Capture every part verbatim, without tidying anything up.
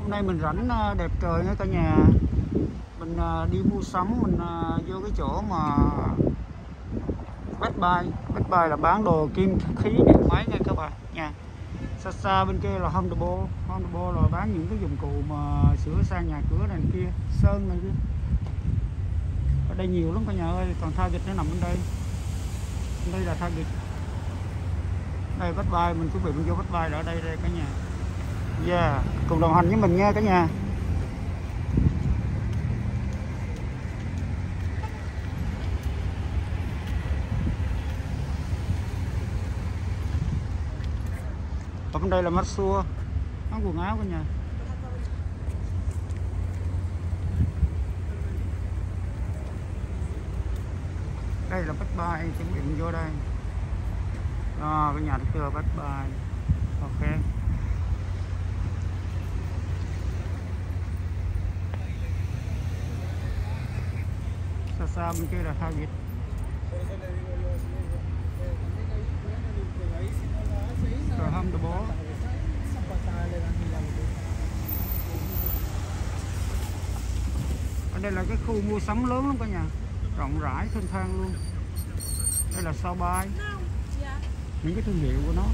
Hôm nay mình rảnh đẹp trời nha cả nhà. Mình đi mua sắm, mình vô cái chỗ mà Best Buy. Best Buy là bán đồ kim khí điện máy nha các bạn nha. Xa xa bên kia là Home Depot. Home Depot là bán những cái dụng cụ mà sửa sang nhà cửa này kia, sơn này kia. Ở đây nhiều lắm cả nhà ơi, còn Target nó nằm bên đây. Bên đây là Target. Đây Best Buy, mình chuẩn bị mình vô Best Buy ở đây đây cả nhà. Yeah, cùng đồng hành với mình nha cả nhà. Ở bên đây là Maxxua, bán quần áo cả nhà. Đây là Best Buy, chuẩn bị mình vô đây. Đó, cái nhà kia là Best Buy. Ok. Xa xa bên kia là Target. Rồi Home Depot. Ở đây là cái khu mua sắm lớn lắm cả nhà, rộng rãi thênh thang luôn. Đây là Sao Bai, những cái thương hiệu của nó.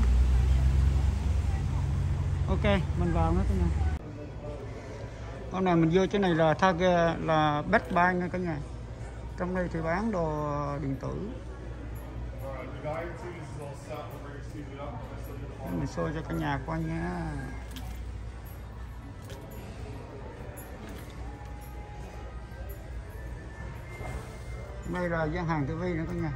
Ok, mình vào nữa cả nhà. Con này mình vô chỗ này là Target, là Best Buy nha cả nhà. Trong đây thì bán đồ điện tử. Mình show cho cả nhà coi nha. Đây là gian hàng tivi nữa cả nhà.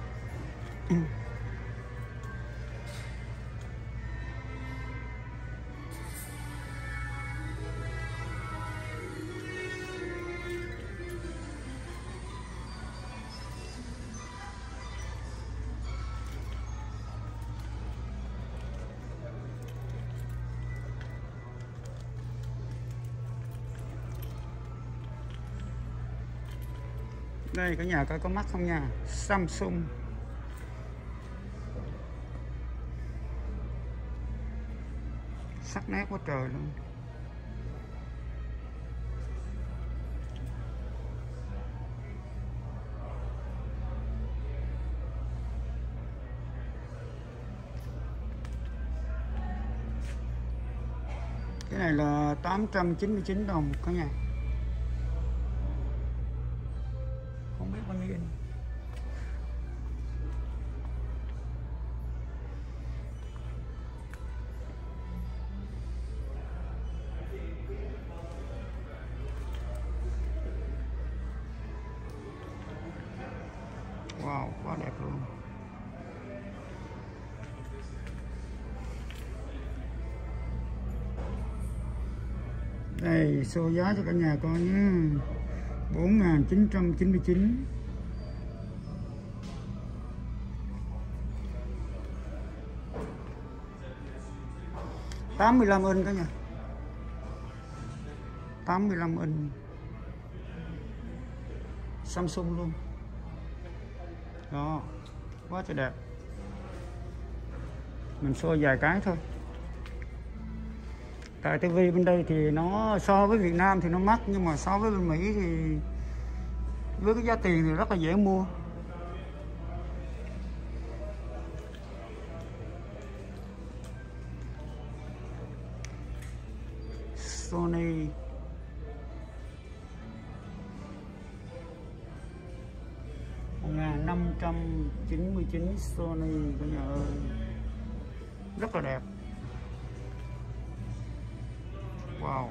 Đây cả nhà coi có mắt không nha. Samsung. Sắc nét quá trời luôn. Cái này là tám trăm chín mươi chín đồng cả nhà. Không biết bao nhiêu. Wow, quá đẹp luôn. Đây, show giá cho cả nhà coi nhé. bốn nghìn chín trăm chín mươi chín. tám mươi lăm inch cả nhà. tám mươi lăm inch. Samsung luôn. Đó, quá trời đẹp. Mình show vài cái thôi. Tại tivi bên đây thì nó so với Việt Nam thì nó mắc, nhưng mà so với bên Mỹ thì với cái giá tiền thì rất là dễ mua. Sony. một nghìn năm trăm chín mươi chín Sony cả nhà ơi. Rất là đẹp. Wow.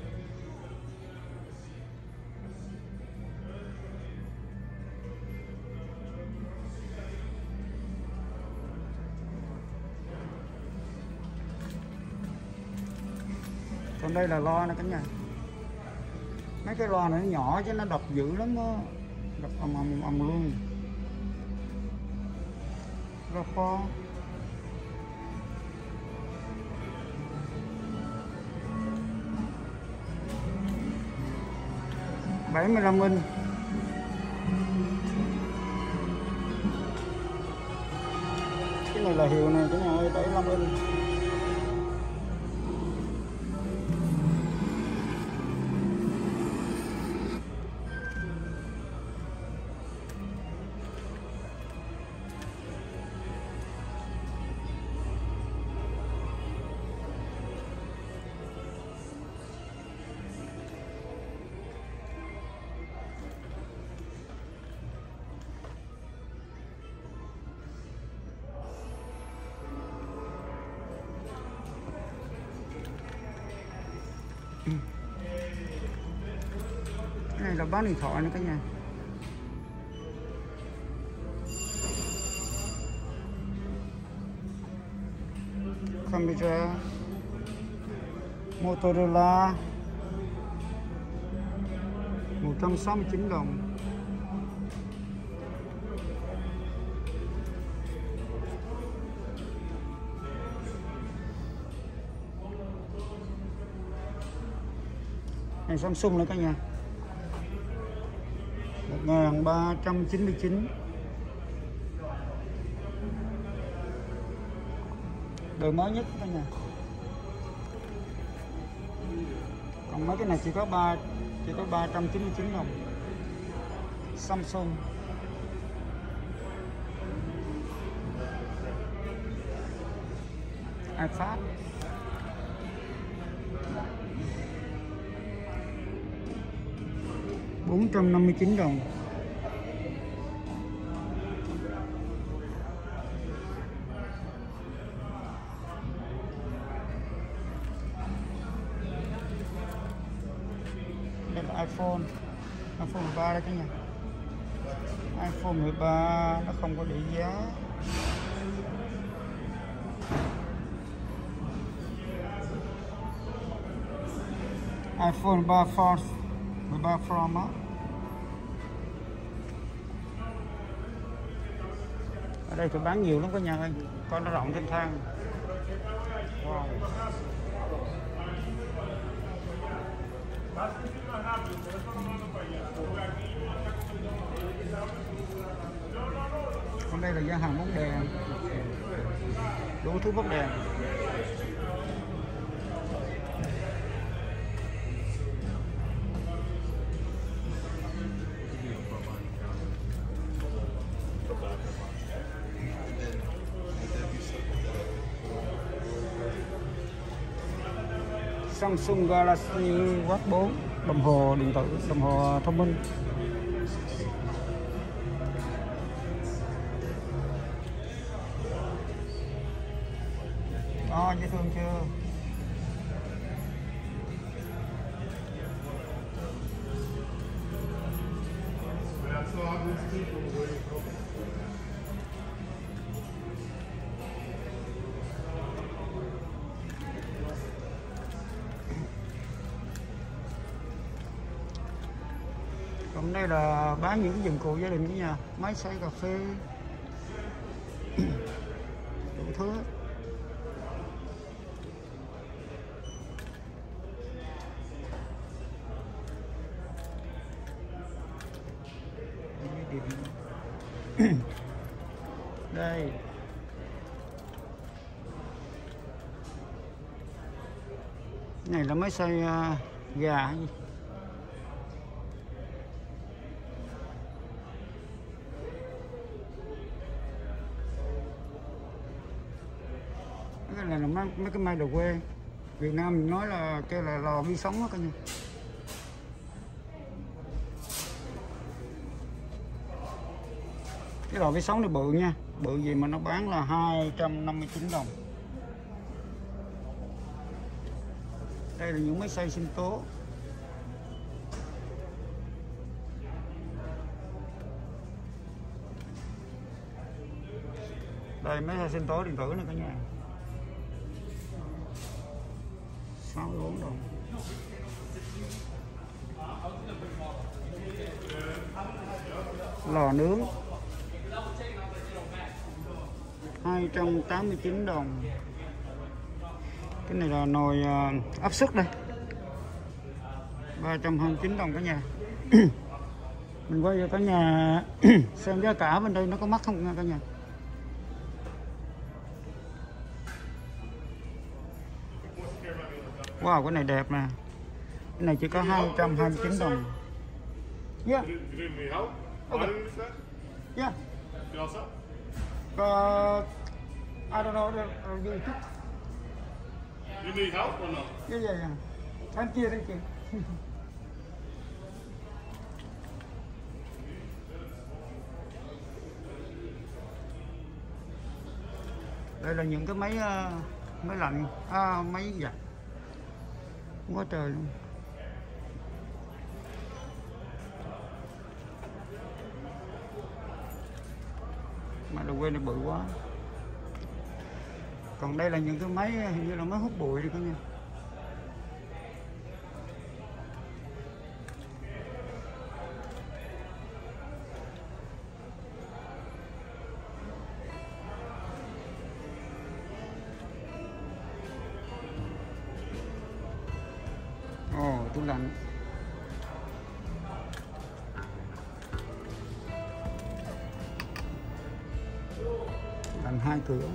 Còn đây là loa nè cả nhà. Mấy cái loa này nó nhỏ chứ nó đập dữ lắm đó. Đập ầm ầm ầm luôn. Loa kho. bảy mươi lăm inch. Cái này là hiệu này cả nhà ơi, bảy mươi lăm inch. Cái này là bán điện thoại nữa cả nhà. Camera Motorola một trăm sáu mươi chín đồng. Này Samsung nữa cả nhà, một nghìn ba trăm chín mươi chín. Đời mới nhất cả nhà. Còn mấy cái này chỉ có ba chỉ có ba trăm chín mươi chín đồng. Samsung. iPad. bốn trăm năm mươi chín đồng. Đây là iPhone. iPhone mười ba đây cả nhà. iPhone mười ba nó không có để giá. iPhone mười ba Force, mười ba Pro Max. Ở đây tôi bán nhiều lắm cả nhà ơi, con nó rộng thênh thang. Wow. Còn đây là gian hàng bóng đèn, đủ thứ bóng đèn. Samsung Galaxy Watch bốn, đồng hồ điện tử, đồng hồ thông minh. Đó, dễ thương chưa? Còn đây là bán những cái dụng cụ gia đình của nhà, máy xay cà phê, đủ thứ. Đây. Này là máy xay uh, gà gì? Cái này là mấy, mấy cái máy đồ quê. Việt Nam mình nói là kêu là lò vi sóng đó cả nhà. Cái lò vi sóng này bự nha, bự gì mà nó bán là hai trăm năm mươi chín đồng. Đây là những máy xay sinh tố. Đây máy xay sinh tố điện tử này cả nhà, sáu mươi bốn đồng. Lò nướng hai trăm tám mươi chín đồng. Cái này là nồi áp suất đây, ba trăm hai mươi chín đồng cả nhà. Mình quay cho cả nhà xem giá cả bên đây nó có mắc không nha cả nhà. Wow, cái này đẹp nè. Cái này chỉ có hai trăm hai mươi chín đồng. Yeah. Okay. Yeah. Uh, I don't know. Uh, you cook? You need help or not? Yeah, yeah, yeah. Thank you, thank you. Đây là những cái máy uh, máy lạnh, à, máy giặt. quá trời luôn. Mà đồ quê này bự quá. Còn đây là những cái máy hình như là máy hút bụi đi cả nha. Ồ, tủ lạnh. Tủ lạnh hai cửa.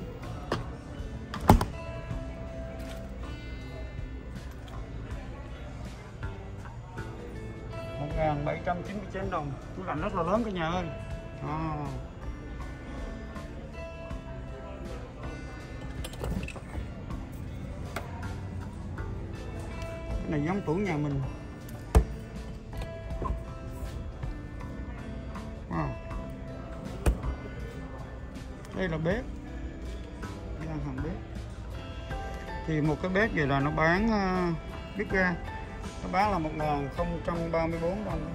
một nghìn bảy trăm chín mươi chín đồng. Tủ lạnh rất là lớn cả nhà ơi. À. Cái này giống tủ nhà mình. Wow. Đây là bếp. Đây là hàng bếp. Thì một cái bếp vậy là nó bán uh, bếp ga. Nó bán là một nghìn không trăm ba mươi bốn đồng.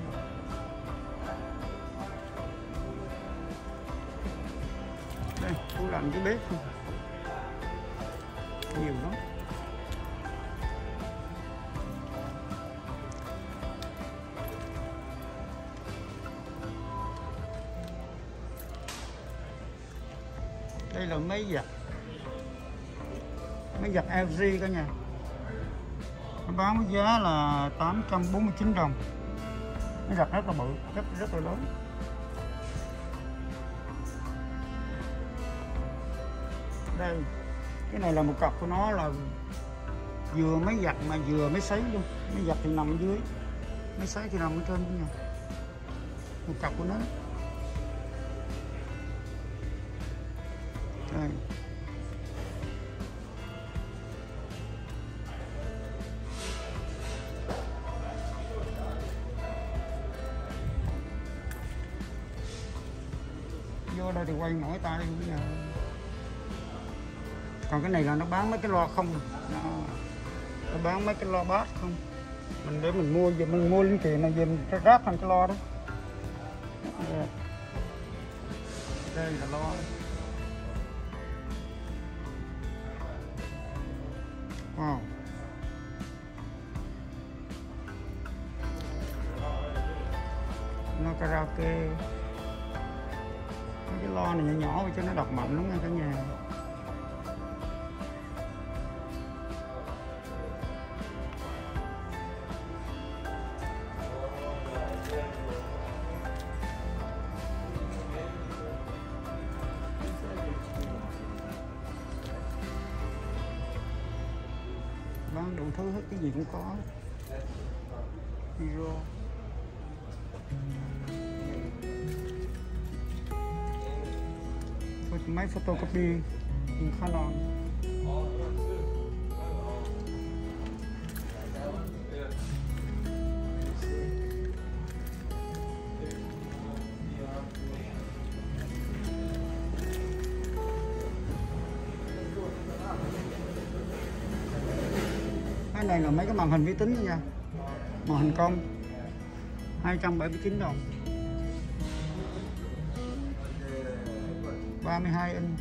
Đây, tủ lạnh cái bếp nhiều lắm. Đây là máy giặt. Máy giặt lờ giê cả nhà. Nó bán với giá là tám trăm bốn mươi chín đồng. Máy giặt rất là bự, rất rất là lớn. Đây, cái này là một cặp của nó là vừa máy giặt mà vừa máy sấy luôn. Máy giặt thì nằm ở dưới, máy sấy thì nằm ở trên nha. Một cặp của nó. Đây. Vô đây thì quay mỏi tay luôn nha. Còn cái này là nó bán mấy cái loa không, nó, nó bán mấy cái loa bass không. Mình để mình mua, giờ mình mua linh kiện này về mình ráp thành cái loa đó. Đây là loa. Wow. Nó karaoke. Cái loa này nhỏ nhỏ cho nó đọc mạnh lắm nha cả nhà. Bán đủ thứ hết, cái gì cũng có. Hero. Máy photocopy in Canon. Cái này là mấy cái màn hình vi tính nha, màn hình công hai trăm bảy mươi chín đồng, ba mươi hai inch.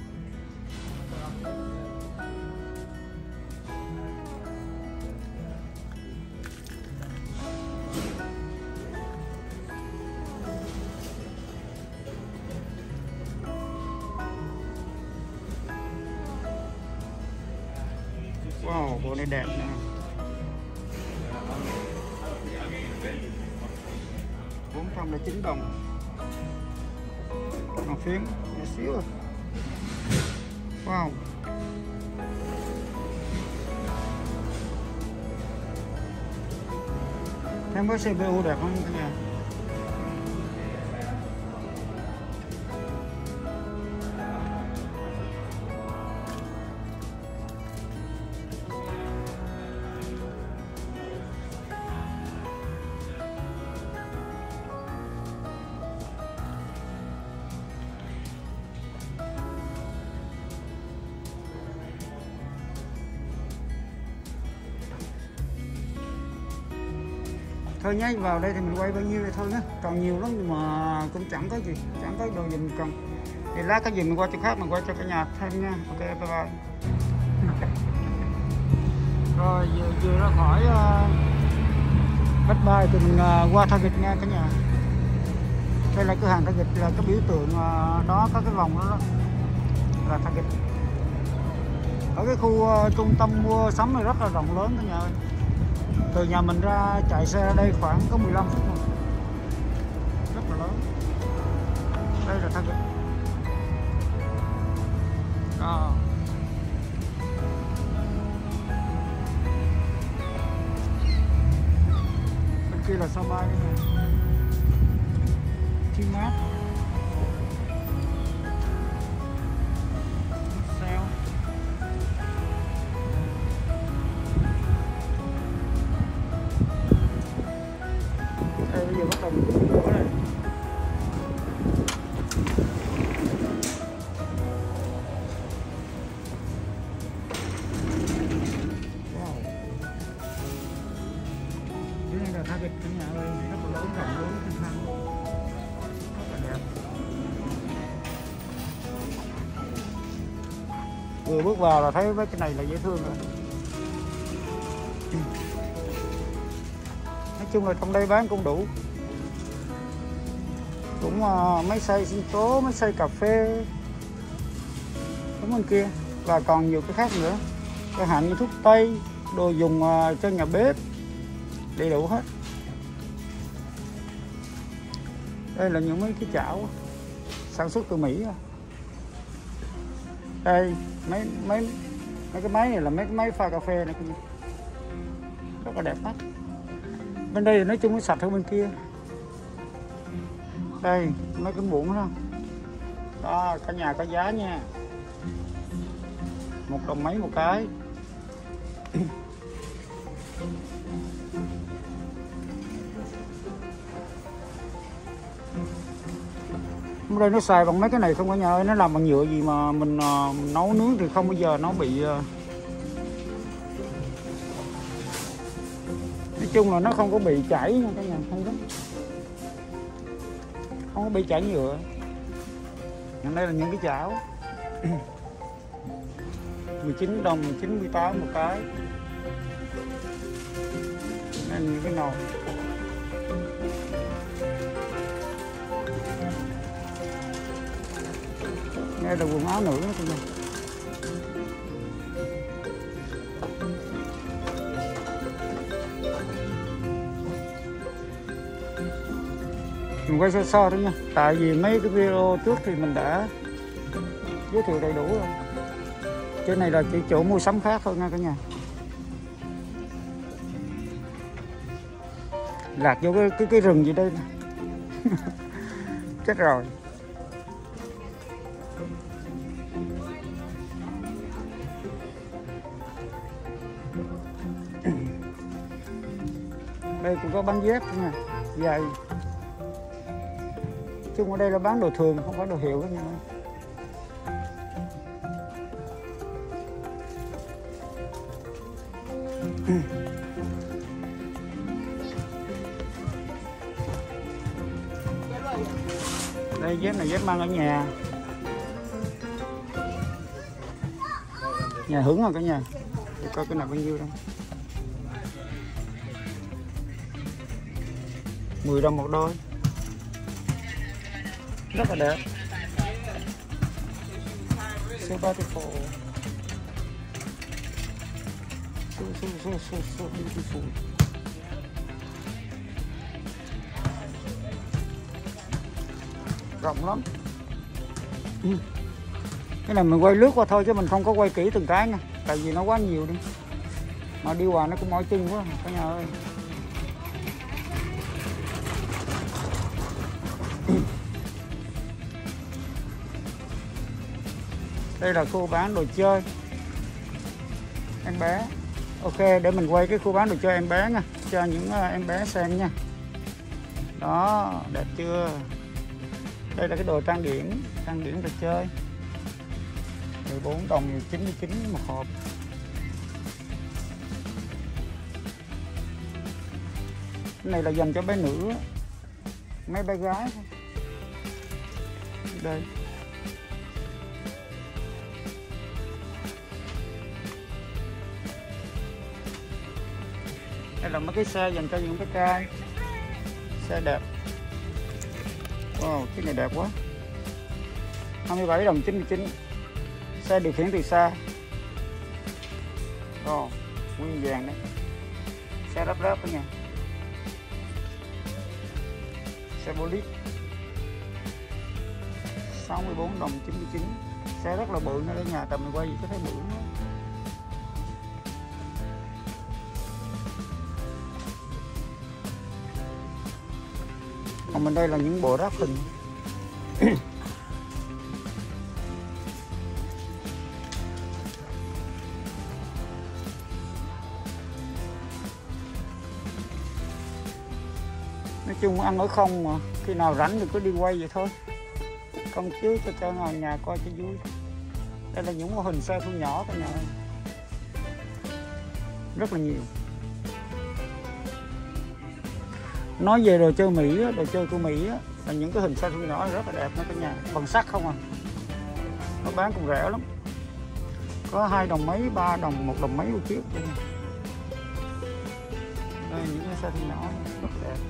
Wow, bộ này đẹp nè. bốn trăm lẻ chín đồng. Màu phiến nhỏ xíu rồi. Wow. Thêm cái xê pê u đẹp không cả nhà? thôi nhé, vào đây thì mình quay bao nhiêu đây thôi nhé, còn nhiều lắm nhưng mà cũng chẳng có gì, chẳng có đồ gì mình cần. Thì lát cái gì mình qua chỗ khác mình quay cho cả nhà thêm nha. Ok, bye bye. Rồi vừa, vừa ra khỏi uh, Best Buy thì mình uh, qua Target nha cả nhà. Đây là cửa hàng Target, là cái biểu tượng uh, đó, có cái vòng đó, đó là Target. Ở cái khu uh, trung tâm mua sắm này rất là rộng lớn cả nhà ơi. Từ nhà mình ra chạy xe ra đây khoảng có mười lăm phút thôi, rất là lớn. Đây là Target. Đó. Bên kia là sao mai đây nè, Chi Mát, Sale. Đây bây giờ bắt đầu mình cửa này. Target cả nhà ơi, rất là lớn, rộng lớn, thênh thang, rất là đẹp. Vừa bước vào là thấy mấy cái này là dễ thương rồi. Nói chung là trong đây bán cũng đủ, cũng uh, máy xay sinh tố, máy xay cà phê, đúng bên kia, và còn nhiều cái khác nữa, chẳng hạn như thuốc tây, đồ dùng uh, cho nhà bếp, đầy đủ hết. Đây là những mấy cái chảo sản xuất từ Mỹ. Đây mấy mấy mấy cái máy này là mấy cái máy pha cà phê này, rất là đẹp mắt. Bên đây thì nói chung nó sạch hơn bên kia. Đây mấy cái muỗng đó, đó cả nhà có giá nha, một đồng mấy một cái. Ở đây nó xài bằng mấy cái này không cả nhà ơi, nó làm bằng nhựa gì mà mình uh, nấu nướng thì không bao giờ nó bị uh... nói chung là nó không có bị chảy nha cả nhà, hay lắm, không có bị chảy nhựa. Ở đây là những cái chảo mười chín đồng, chín mươi tám một cái. Đây là những cái nồi. Đây là quần áo nữ đó cả nhà. Mình quay sơ sơ thôi nha, tại vì mấy cái video trước thì mình đã giới thiệu đầy đủ rồi. Trên này là chỉ chỗ mua sắm khác thôi nha cả nhà. Lạc vô cái cái, cái rừng gì đây nè. Chết rồi. Đây cũng có bán dép nha, giày. Chung ở đây là bán đồ thường, không phải đồ hiệu đó nha. Đây dép này dép mang ở nhà. Nhà hứng rồi cả nhà. Để coi cái nào bao nhiêu đâu. mười đồng một đôi. Rất là đẹp. So beautiful. So, so, so, so, so beautiful. Rộng lắm. Ừ. Cái này mình quay lướt qua thôi chứ mình không có quay kỹ từng cái nha, tại vì nó quá nhiều đi. Mà đi qua nó cũng mỏi chân quá cả nhà ơi. Đây là khu bán đồ chơi em bé. Ok, để mình quay cái khu bán đồ chơi em bé nha, cho những em bé xem nha. Đó, đẹp chưa? Đây là cái đồ trang điểm, trang điểm đồ chơi. mười bốn đồng chín mươi chín một hộp. Cái này là dành cho bé nữ, mấy bé gái thôi. Đây. Đây là mấy cái xe dành cho những bé trai. Xe đẹp. Wow, cái này đẹp quá. hai mươi bảy đồng chín mươi chín. Xe điều khiển từ xa. Ồ, nguyên vàng đấy. Xe ráp ráp đó nha. Xe Bolid sáu mươi bốn đồng chín mươi chín. Xe rất là bự, ở nhà tầm mình quay gì có thấy bự nữa. Còn bên đây là những bộ ráp hình. Nói chung ăn ở không mà, khi nào rảnh thì cứ đi quay vậy thôi, không chứ cho cho ngồi nhà coi cho vui. Đây là những mô hình xe thu nhỏ cả nhà ơi, rất là nhiều. Nói về đồ chơi Mỹ, đồ chơi của Mỹ là những cái hình xe thu nhỏ rất là đẹp nha cả nhà, bằng sắt không à, nó bán cũng rẻ lắm, có hai đồng mấy, ba đồng, một đồng mấy một chiếc. Đây những cái xe thu nhỏ rất là đẹp.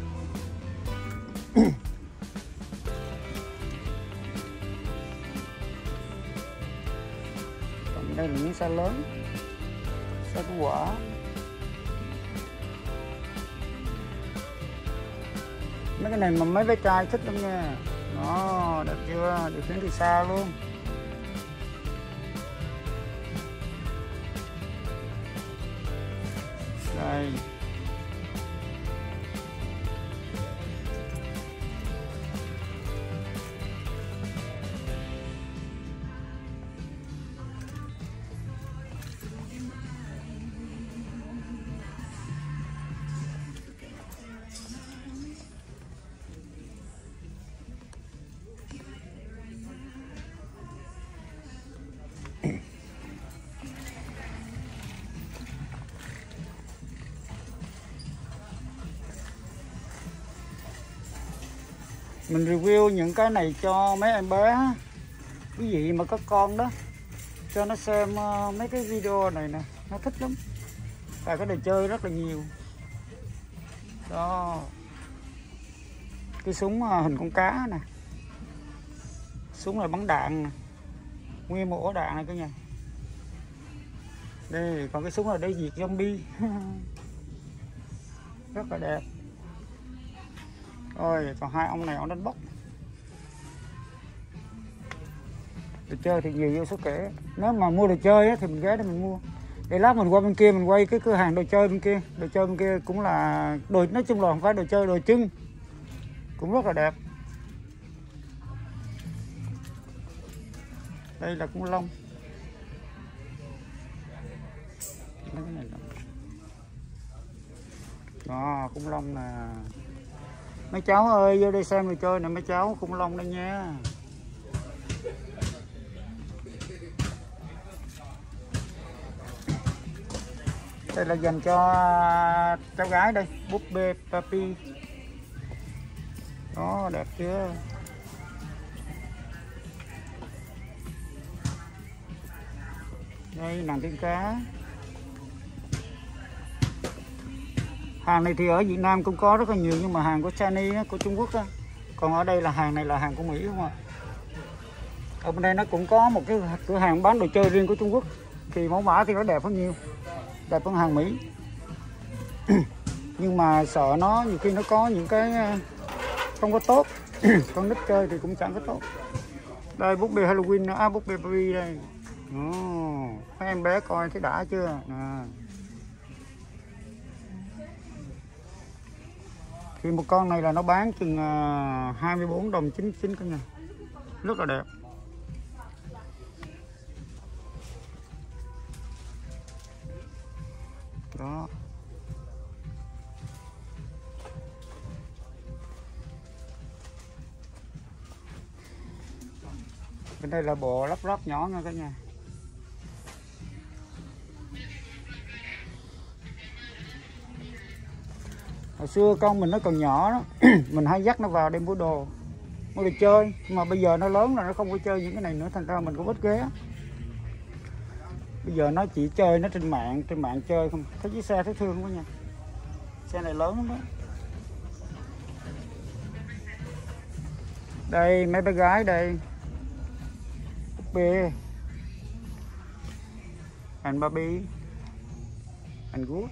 Còn đây là những xe lớn, xe cứu quả. Mấy cái này mà mấy bé trai thích lắm nha. Đó, đẹp chưa, điều khiển từ xa luôn. Đây. Mình review những cái này cho mấy em bé, quý vị mà có con đó, cho nó xem mấy cái video này nè, nó thích lắm. Và cái đồ chơi rất là nhiều. Đó. Cái súng hình con cá nè. Súng là bắn đạn nè. Nguyên một ổ đạn này cả nhà. Đây, còn cái súng là để diệt zombie. Rất là đẹp. Ôi, còn hai ông này ông đánh bốc. Đồ chơi thì nhiều vô số kể. Nếu mà mua đồ chơi á, thì mình ghé để mình mua. Để lát mình qua bên kia mình quay cái cửa hàng đồ chơi bên kia. Đồ chơi bên kia cũng là đồ, nói chung là không phải đồ chơi, đồ trưng. Cũng rất là đẹp. Đây là khủng long. Đó, khủng long nè. Mấy cháu ơi, vô đây xem đồ chơi nè mấy cháu, khủng long đây nha. Đây là dành cho cháu gái đây, búp bê Papi. Đó, đẹp chưa? Đây, nàng tiên cá. Hàng này thì ở Việt Nam cũng có rất là nhiều, nhưng mà hàng của Chinese, của Trung Quốc á. Còn ở đây là hàng này là hàng của Mỹ không ạ? Ở bên đây nó cũng có một cái cửa hàng bán đồ chơi riêng của Trung Quốc. Thì mẫu mã thì nó đẹp hơn nhiều, đẹp hơn hàng Mỹ. Nhưng mà sợ nó nhiều khi nó có những cái không có tốt. Con nít chơi thì cũng chẳng có tốt. Đây búp bê Halloween, à búp bê Barbie đây. Oh, mấy em bé coi thấy đã chưa? À. Thì một con này là nó bán chừng hai mươi bốn đồng chín mươi chín cả nhà. Rất là đẹp. Đó. Bên đây là bộ lắp ráp nhỏ nha cả nhà. Hồi xưa con mình nó còn nhỏ đó mình hay dắt nó vào đem mua đồ mua đồ chơi, mà bây giờ nó lớn rồi nó không có chơi những cái này nữa, thành ra mình cũng ít ghé. Bây giờ nó chỉ chơi nó trên mạng trên mạng chơi không. Thấy chiếc xe thấy thương quá nha, xe này lớn lắm đó. Đây mấy bé gái đây, búp bê and Barbie and good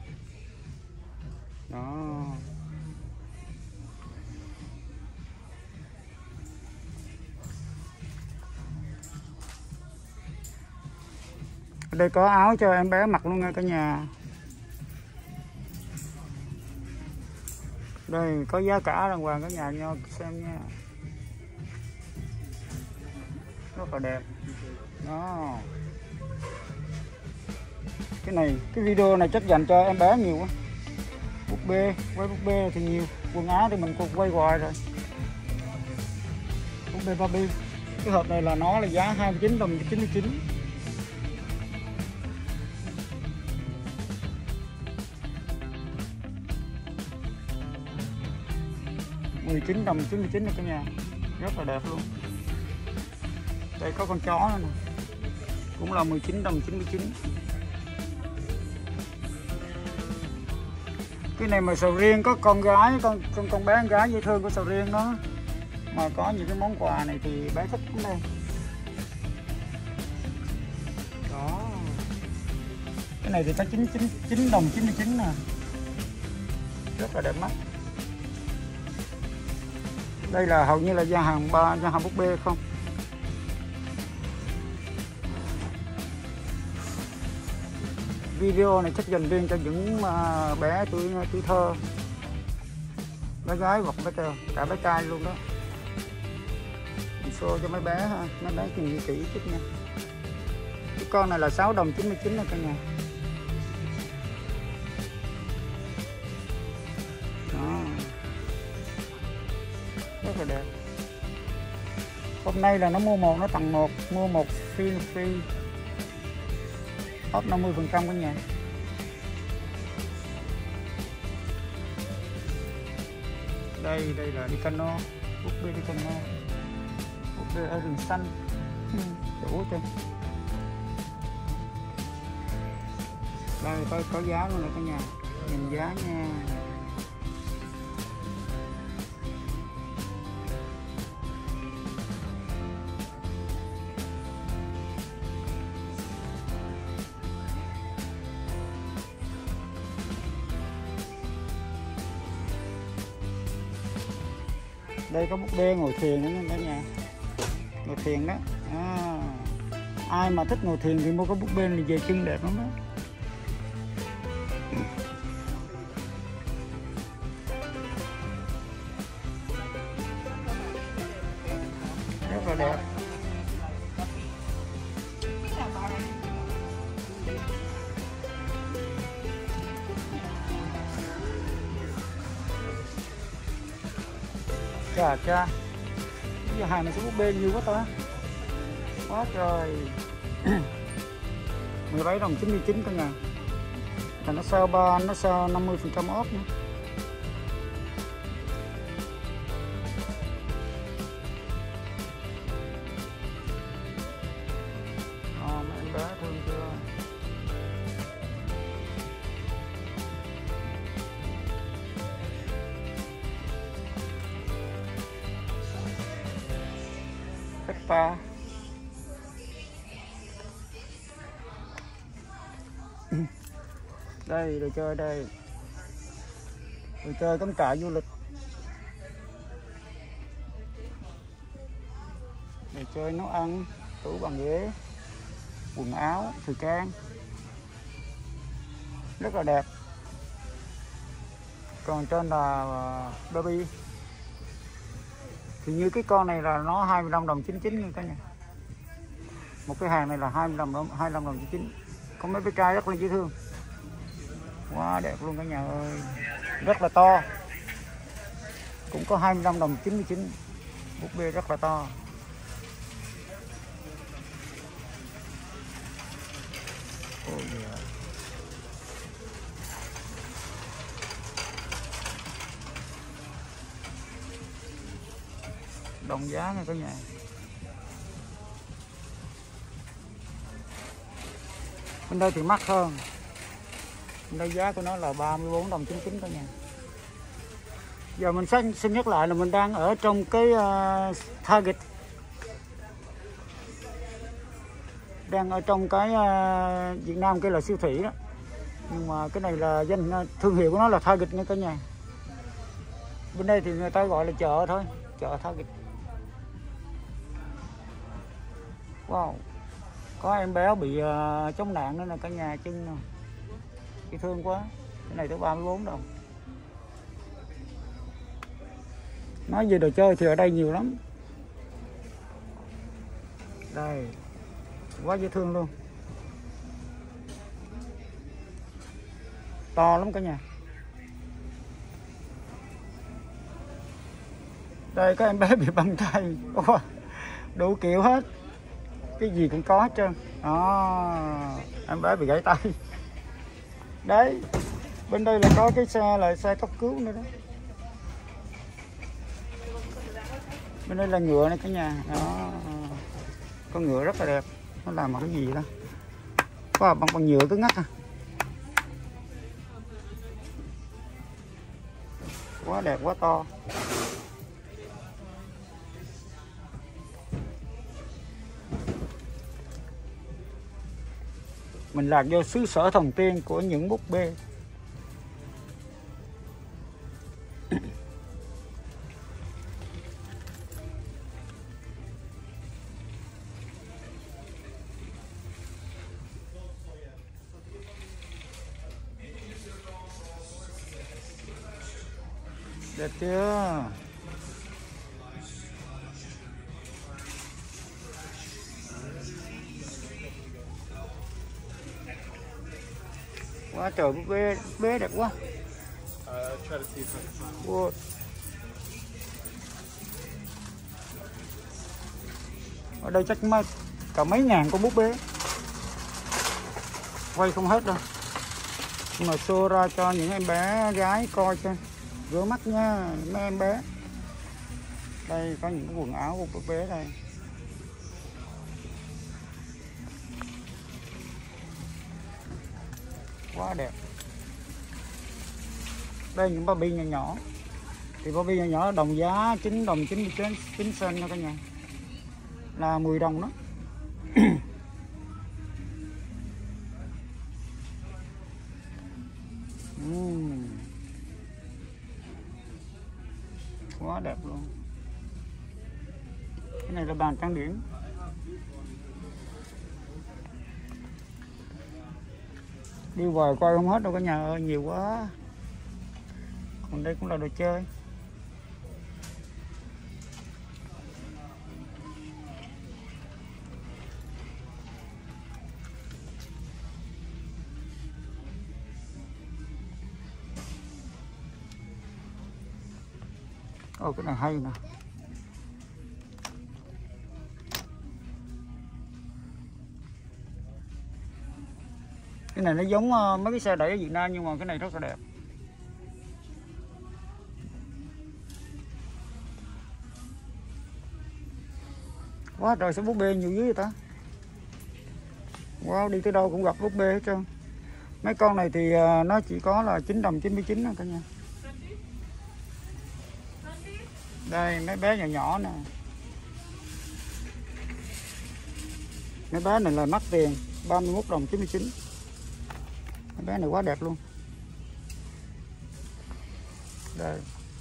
đó. Ở đây có áo cho em bé mặc luôn nha cả nhà. Đây có giá cả đàng hoàng cả nhà nho xem nha, rất là đẹp đó. Cái này cái video này chắc dành cho em bé nhiều quá. Búp bê, quay búp bê thì nhiều, quần áo thì mình cũng quay hoài rồi. Búp bê Barbie, cái hộp này là nó là giá hai mươi chín đồng chín mươi chín. mười chín đồng chín mươi chín này cả nhà, rất là đẹp luôn. Đây có con chó nữa nè, cũng là mười chín đồng chín mươi chín. Cái này mà sầu riêng có con gái, con con con bé con gái dễ thương của sầu riêng đó, mà có những cái món quà này thì bé thích lắm đây. Đó. Cái này thì có chín chín chín đồng chín mươi chín nè, rất là đẹp mắt. Đây là hầu như là gian hàng ba, gian hàng búp bê không. Video này chắc dành riêng cho những bé tuổi tuổi thơ, bé gái hoặc bé trai, cả bé trai luôn đó. Mình show cho mấy bé ha, mấy bé tìm hiểu kỹ chút nha. Cái con này là sáu đồng chín mươi chín này cả nhà. Đó. Rất là đẹp. Hôm nay là nó mua một nó tặng một, mua một free free off năm mươi phần trăm cả nhà. Đây đây là đi cano, búp bê đi cano, búp bê ở rừng xanh, đủ trên. Đây có có giá luôn nè cả nhà, nhìn giá nha. Đây có búp bê ngồi thuyền nữa cả nhà, ngồi thuyền đó. À, ai mà thích ngồi thuyền thì mua cái búp bê này về chân đẹp lắm đó. Rất là đẹp. Chà cha, bây giờ hàng này số búp bê nhiều quá ta, quá trời. mười bảy đồng chín mươi chín cả nhà, và nó sale ba, nó sale năm mươi phần trăm off nữa. À, mấy em bé thương chưa. Peppa. Đây đồ chơi đây, đồ chơi cắm trại du lịch, đồ chơi nấu ăn, tủ bàn ghế, quần áo, thời trang, rất là đẹp. Còn trên là Barbie thì như cái con này là nó hai mươi lăm đồng chín mươi chín nha cả nhà. Một cái hàng này là hai mươi lăm đồng hai mươi lăm đồng chín mươi chín. Có mấy bé trai rất là dễ thương, quá đẹp luôn cả nhà ơi, rất là to, cũng có hai mươi lăm đồng chín mươi chín. Búp bê rất là to. Oh yeah. đồng giá nha cả nhà. Bên đây thì mắc hơn. Bên đây giá của nó là ba mươi bốn đồng chín chín cả nhà. Giờ mình xin, xin nhắc lại là mình đang ở trong cái uh, Target. Đang ở trong cái uh, Việt Nam cái là siêu thị đó. Nhưng mà cái này là danh thương hiệu của nó là Target nha cả nhà. Bên đây thì người ta gọi là chợ thôi, chợ Target. Wow, có em bé bị uh, chống nạn nữa nè cả nhà, chân nè, cái thương quá. Cái này tới ba mươi bốn đồng. Nói về đồ chơi thì ở đây nhiều lắm. Đây, quá dễ thương luôn, to lắm cả nhà. Đây có em bé bị băng tay, đủ kiểu hết, cái gì cũng có hết trơn. Đó, em bé bị gãy tay. Đấy, bên đây là có cái xe là xe cấp cứu nữa đó. Bên đây là ngựa này cả nhà. Đó, con ngựa rất là đẹp. Nó làm bằng cái gì đó? Có bằng bằng nhựa cứng ngắc à. Quá đẹp, quá to. Mình lạc vô xứ sở thần tiên của những búp bê. Đẹp chưa? Quá trời búp bê, búp bê đẹp quá. Wow. Ở đây chắc mấy cả mấy ngàn con búp bê. Quay không hết đâu. Nhưng mà show ra cho những em bé gái coi cho rửa mắt nha mấy em bé. Đây có những quần áo của búp bê đây. Quá đẹp. Đây những bao bì nhỏ nhỏ. Thì bao bì nhỏ nhỏ đồng giá chín đồng chín mươi chín cent nha cả nhà. Là mười đồng đó. uhm. Quá đẹp luôn. Cái này là bàn trang điểm. Đi hoài coi không hết đâu cả nhà ơi, nhiều quá. Còn đây cũng là đồ chơi. Ồ, cái này hay nè. Cái này nó giống uh, mấy cái xe đẩy ở Việt Nam nhưng mà cái này rất là đẹp. Quá trời số búp bê nhiều dữ vậy ta. Wow, đi tới đâu cũng gặp búp bê hết trơn. Mấy con này thì uh, nó chỉ có là chín đồng chín mươi chín thôi cả nhà. Đây mấy bé nhỏ nhỏ nè. Mấy bé này là mắc tiền, ba mươi mốt đồng chín mươi chín. Mấy bé này quá đẹp luôn. Đây.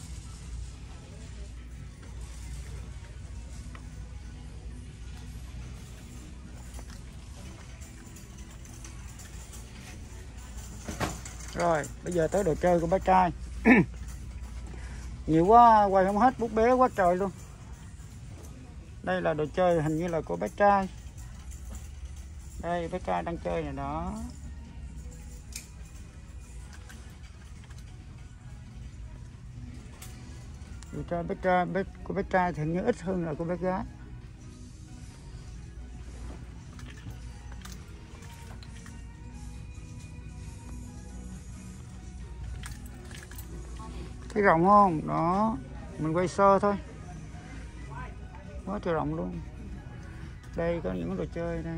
Rồi, bây giờ tới đồ chơi của bé trai. Nhiều quá, quay không hết, búp bê quá trời luôn. Đây là đồ chơi hình như là của bé trai. Đây, bé trai đang chơi này đó. Đồ chơi bé trai, bé, của bé trai thì hình như ít hơn là của bé gái. Thấy rộng không? Đó, mình quay sơ thôi. quá trời rộng luôn. Đây có những đồ chơi đây.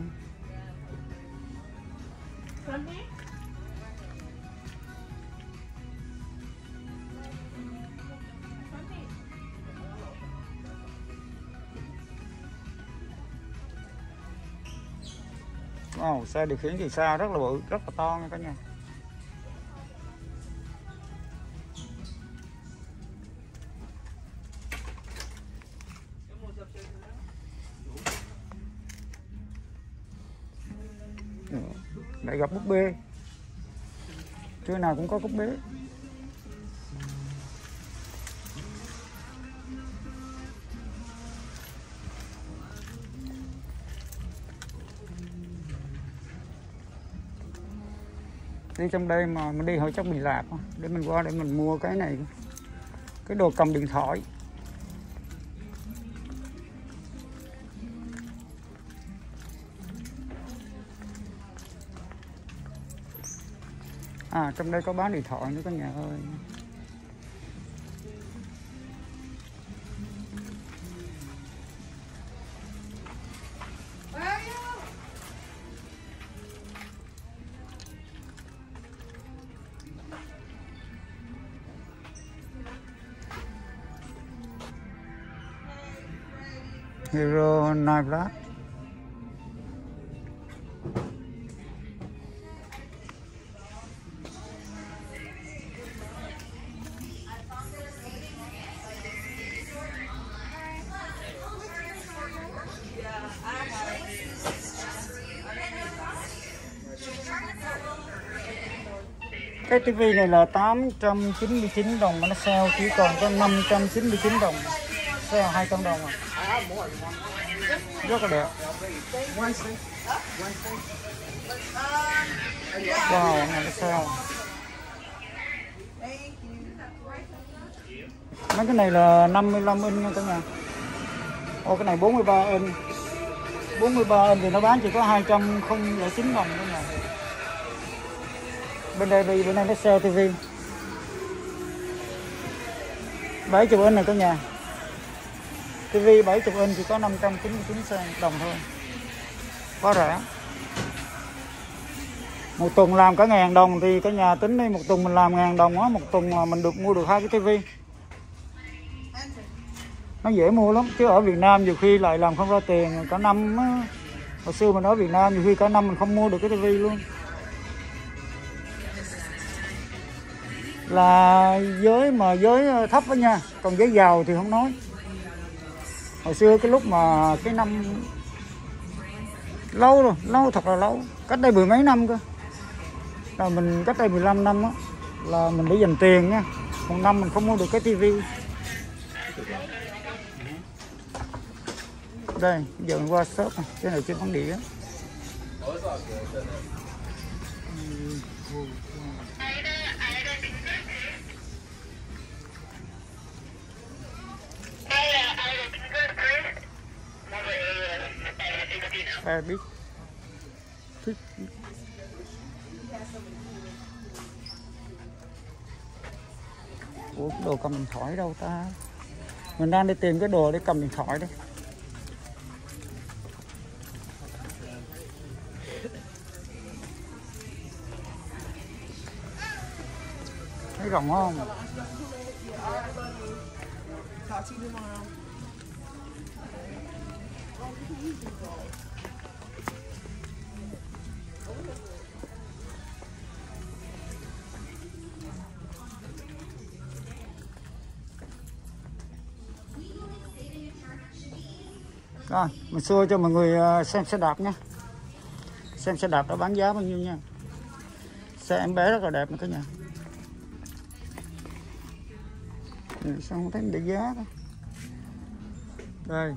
Wow, xe điều khiển từ xa rất là bự, rất là to nha cả nhà. Lại gặp búp bê. Trưa nào cũng có búp bê. Đi trong đây mà mình đi hỏi chắc mình lạc để mình qua để mình mua cái này, cái đồ cầm điện thoại. À, trong đây có bán điện thoại nữa cả nhà ơi. Hero Night Black. Cái tivi này là tám trăm chín mươi chín đồng mà nó sale chỉ còn có năm trăm chín mươi chín đồng. Sale hai trăm đồng à. Rất là đẹp. Wow, này nó sale. Mấy cái này là năm mươi lăm inch nha cả nhà. Ô, cái này bốn mươi ba inch. bốn mươi ba inch thì nó bán chỉ có hai trăm lẻ chín đồng thôi nha. Bên đây bên đây nó sale tivi bảy mươi inch này cả nhà. Tivi bảy mươi inch chỉ có năm trăm chín mươi chín đồng thôi. Quá rẻ. Một tuần làm cả ngàn đồng thì cả nhà tính đi, một tuần mình làm ngàn đồng á, một tuần mà mình được mua được hai cái tivi. Nó dễ mua lắm, chứ ở Việt Nam nhiều khi lại làm không ra tiền cả năm á. Hồi xưa mình ở Việt Nam nhiều khi cả năm mình không mua được cái tivi luôn. Là giới mà giới thấp đó nha, còn giới giàu thì không nói. Hồi xưa cái lúc mà cái năm lâu rồi, lâu thật là lâu, cách đây mười mấy năm cơ, là mình cách đây mười lăm năm á, là mình để dành tiền nha, một năm mình không mua được cái tivi. Đây giờ mình qua shop này, cái này trên bản địa á. À, biết thích. Ủa, cái đồ cầm điện thoại đâu ta? Mình đang đi tìm cái đồ để cầm điện thoại đấy. Thấy rộng không? Rồi, mình show cho mọi người xem xe đạp nha. Xem xe đạp đã bán giá bao nhiêu nha. Xe em bé rất là đẹp nữa cả nhà. Sao không thấy để giá đó. Đây.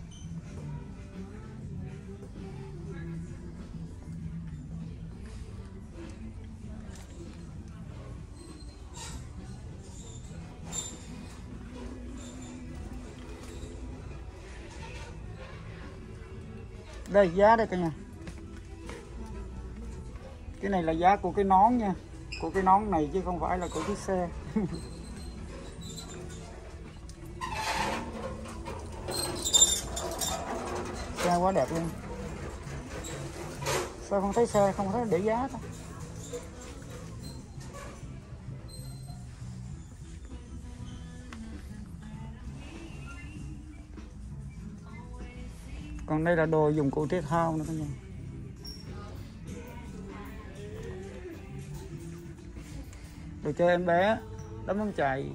Đây giá đây cả nhà. Cái này là giá của cái nón nha, của cái nón này chứ không phải là của chiếc xe. Xe quá đẹp luôn. Sao không thấy xe, không thấy để giá ta? Còn đây là đồ dụng cụ thể thao nữa cả nhà. Đồ chơi em bé, đấm bóng chày.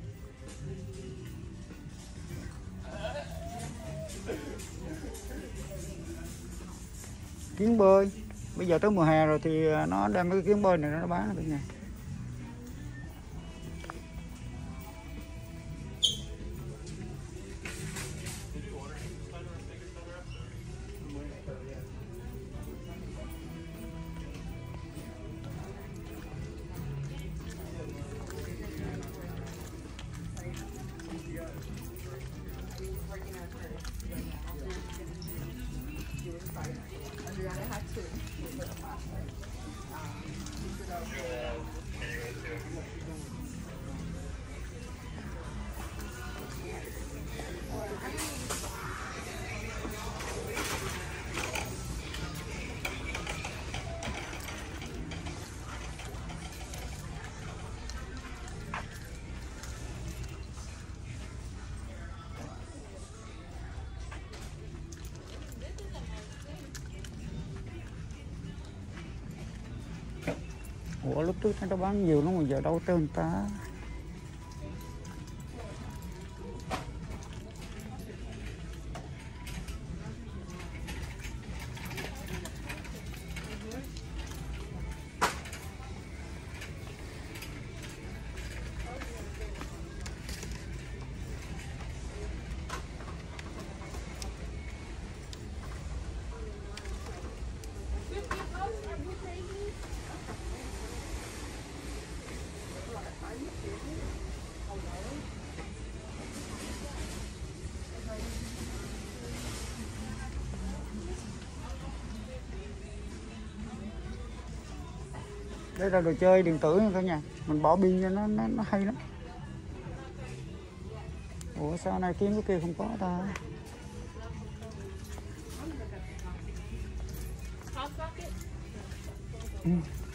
Kiến bơi. Bây giờ tới mùa hè rồi thì nó đem mấy cái kiến bơi này nó bán cả nhà. Ủa lúc trước nó bán nhiều lắm mà giờ đâu tới người ta. Đây là đồ chơi điện tử nha cả nhà, mình bỏ pin cho nó, nó nó hay lắm. Ủa sao này kiếm cái kia không có ta? Ừ.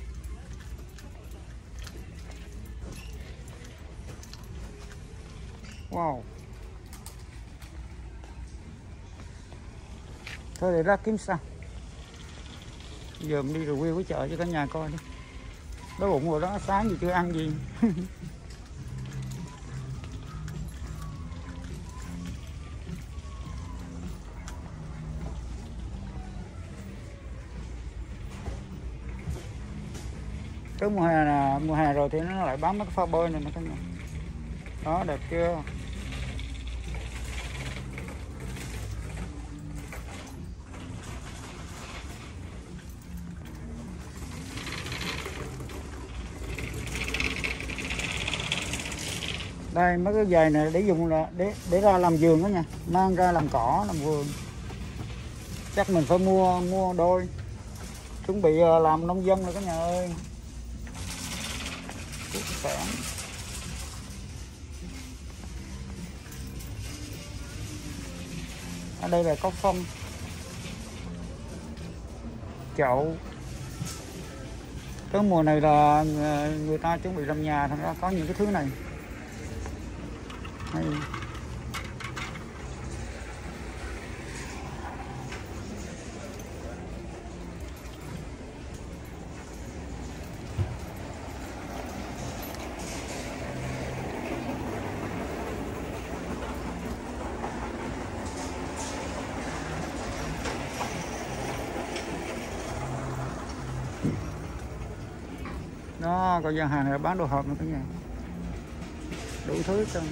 Wow. Thôi để ra kiếm sao. Giờ mình đi review cái chợ cho cả nhà coi đi. Đói bụng rồi đó, sáng gì chưa ăn gì. Tới mùa hè là mùa hè rồi thì nó lại bán mấy cái phao bơi này nữa cả nhà. Đó đẹp chưa? Đây mấy cái giày này để dùng là để để ra làm vườn đó nha, mang ra làm cỏ làm vườn. Chắc mình phải mua mua đôi, chuẩn bị làm nông dân rồi cả nhà ơi. Sản. Ở đây là có phong, chậu. Cái mùa này là người ta chuẩn bị làm nhà, thành ra có những cái thứ này. Hay. Đó, có gian hàng này bán đồ hộp nữa cả nhà, đủ thứ hết.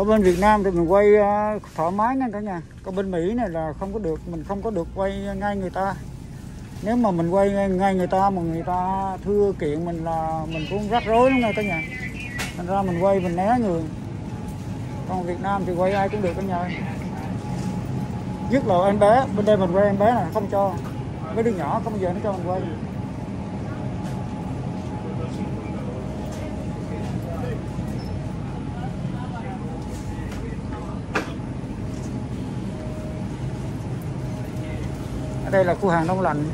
Ở bên Việt Nam thì mình quay uh, thoải mái nha cả nhà. Còn bên Mỹ này là không có được, mình không có được quay ngay người ta. Nếu mà mình quay ngay người ta mà người ta thưa kiện mình là mình cũng rắc rối lắm nha cả nhà. Thành ra mình quay mình né người. Còn Việt Nam thì quay ai cũng được cả nhà. Nhất là em bé, bên đây mình quay em bé này không cho. Mấy đứa nhỏ không bao giờ nó cho mình quay. Ở đây là khu hàng đông lạnh.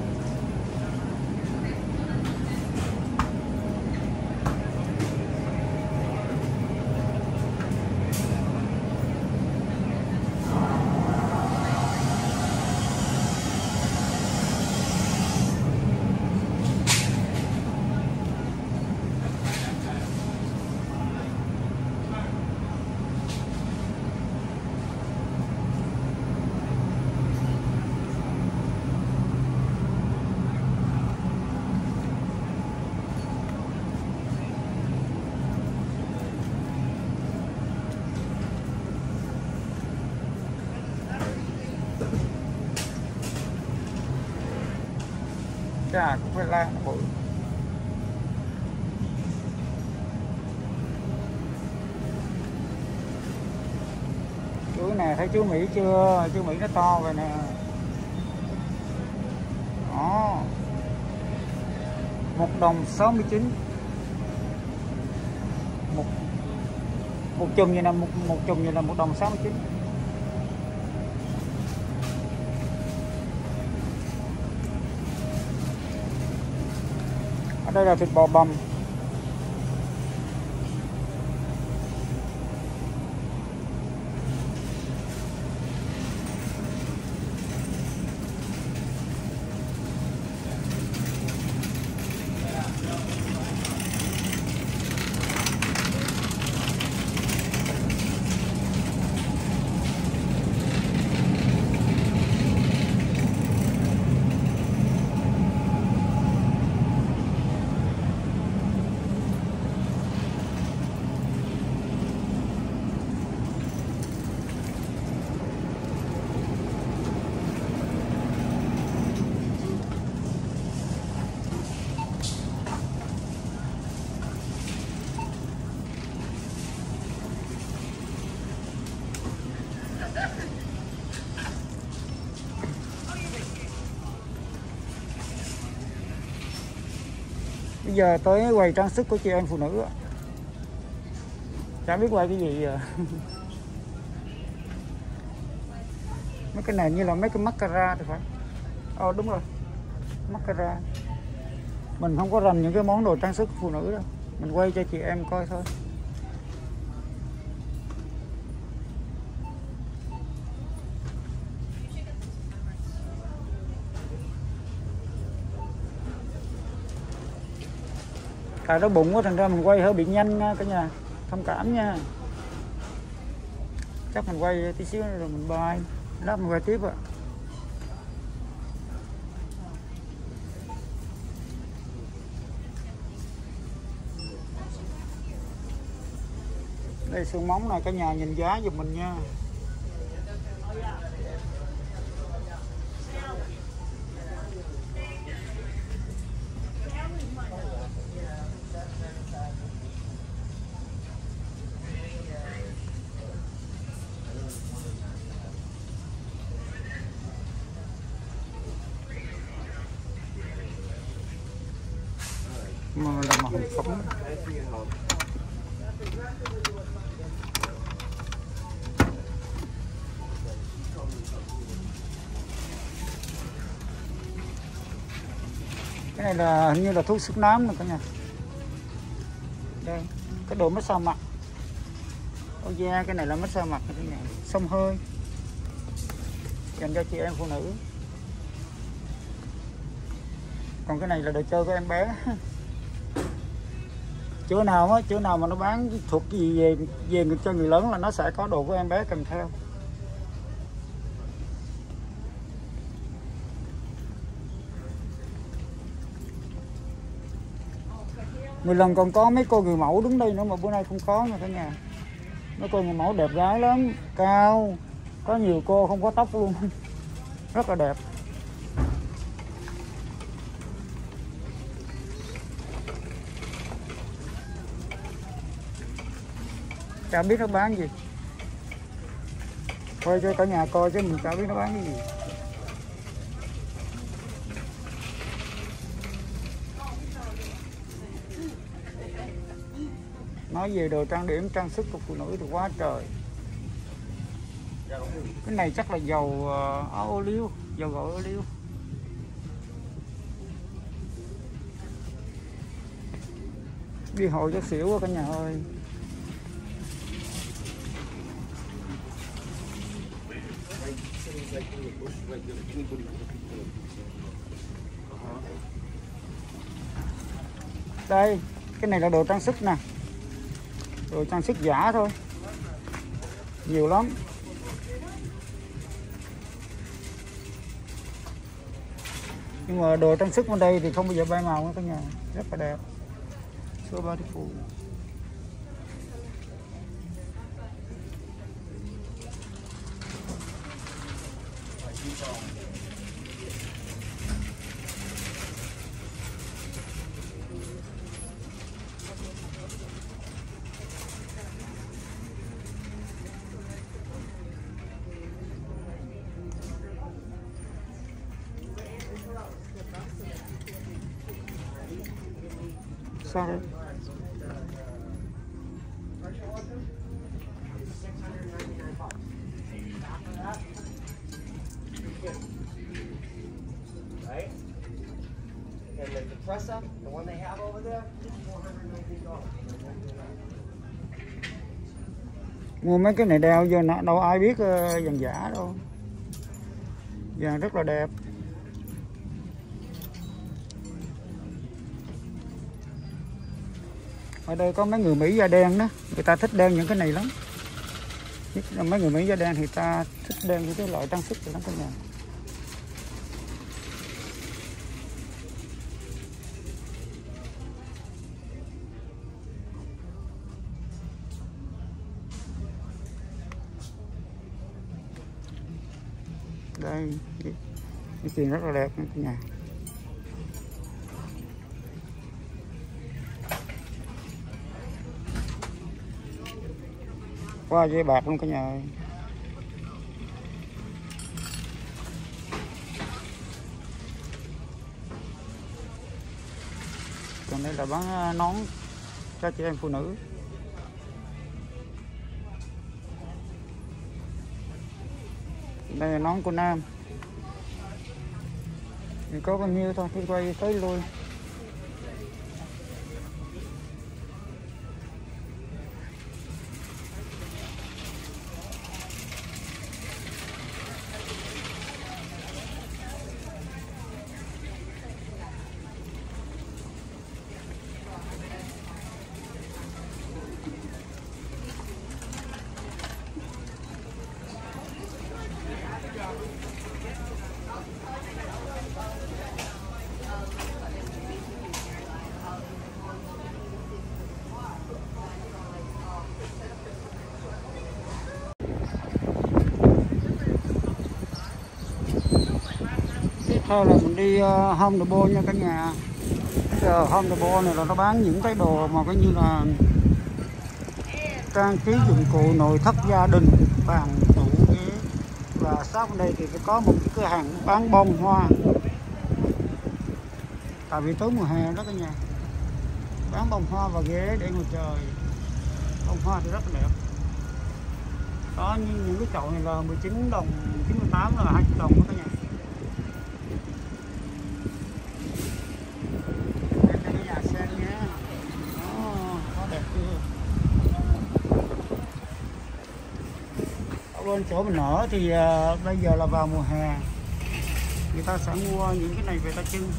Chà, cũng phải lan nó bự. Chú nè, thấy chú Mỹ chưa? Chú Mỹ nó to rồi nè. Đó. Một đồng sáu mươi chín. Một một chùm như là một một chùm như là một đồng sáu mươi chín. Ở đây là thịt bò bằm. Bây giờ tới quầy trang sức của chị em phụ nữ. Chả biết quay cái gì à. Mấy cái này như là mấy cái mascara thì phải. Ờ đúng rồi, mascara. Mình không có rành những cái món đồ trang sức phụ nữ đâu. Mình quay cho chị em coi thôi. Tại đói bụng quá thành ra mình quay hơi bị nhanh nha cả nhà, thông cảm nha. Chắc mình quay tí xíu rồi mình bye, lát mình quay tiếp ạ. Đây xương móng này cả nhà nhìn giá giùm mình nha. Mà là màu hồng phấn. Cái này là hình như là thuốc sức nám nè cả nhà. Đây, cái đồ massage mặt. Ôi da, cái này là massage mặt cả nhà, xông hơi. Dành cho chị em phụ nữ. Còn cái này là đồ chơi của em bé. Chỗ nào á, chỗ nào mà nó bán thuộc gì về về cho người lớn là nó sẽ có đồ của em bé kèm theo. Một lần còn có mấy cô người mẫu đứng đây nữa mà bữa nay không có nha cả nhà. Mấy cô người mẫu đẹp gái lắm, cao, có nhiều cô không có tóc luôn, rất là đẹp. Chả biết nó bán gì, quay cho cả nhà coi chứ mình chả biết nó bán cái gì. Nói về đồ trang điểm trang sức của phụ nữ thì quá trời. Cái này chắc là dầu áo ô liu, dầu gội ô liu. Đi hội cho xỉu quá cả nhà ơi. Đây, cái này là đồ trang sức nè, đồ trang sức giả thôi, nhiều lắm. Nhưng mà đồ trang sức bên đây thì không bao giờ bay màu nữa cả nhà, rất là đẹp. So beautiful. Sorry. Right? And the compressor, the one they have over there, is four hundred nineteen dollars. Mua mấy cái này đeo vô nó đâu ai biết uh, vàng giả đâu. Vàng rất là đẹp. Ở đây có mấy người Mỹ da đen đó, người ta thích đeo những cái này lắm. Mấy người Mỹ da đen thì ta thích đeo những cái loại trang sức này lắm cả nhà. Đây, cái tiền rất là đẹp cả nhà. Qua dây bạc luôn cả nhà ơi. Còn đây là bán nón cho chị em phụ nữ. Đây là nón của nam. Thì có bao nhiêu thôi, thì quay tới lui. Thôi là mình đi uh, Home Depot nha cả nhà. Giờ Home Depot này là nó bán những cái đồ mà coi như là trang trí dụng cụ nội thất gia đình, bàn tủ ghế. Và sát bên đây thì có một cái cửa hàng bán bông hoa. Tại vì tới mùa hè đó cả nhà, bán bông hoa và ghế để ngồi trời. Bông hoa thì rất là đẹp. Đó, những, những cái chậu này là mười chín đồng, chín mươi tám là hai mươi đồng đó cả nhà. Bên chỗ mình ở thì uh, bây giờ là vào mùa hè, người ta sẽ mua những cái này về ta trưng.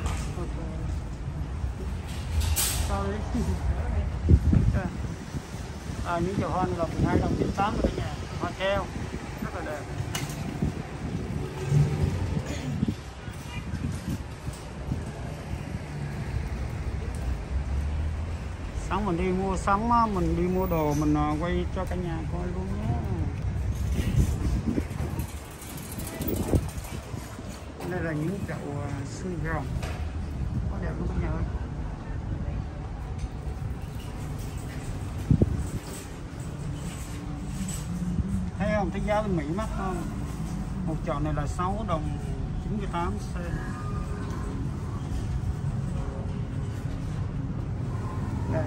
Sorry. À, những chậu hoa này là mười hai đồng chín mươi tám cả nhà, hoa treo rất là đẹp. Sáng mình đi mua sắm á, mình đi mua đồ mình quay cho cả nhà coi luôn nhé. Đây là những chậu xương rồng quá đẹp luôn cả nhà ơi. Thấy không, thấy giá bên Mỹ mắc không? Một chậu này là sáu đồng chín mươi tám cent. Đây.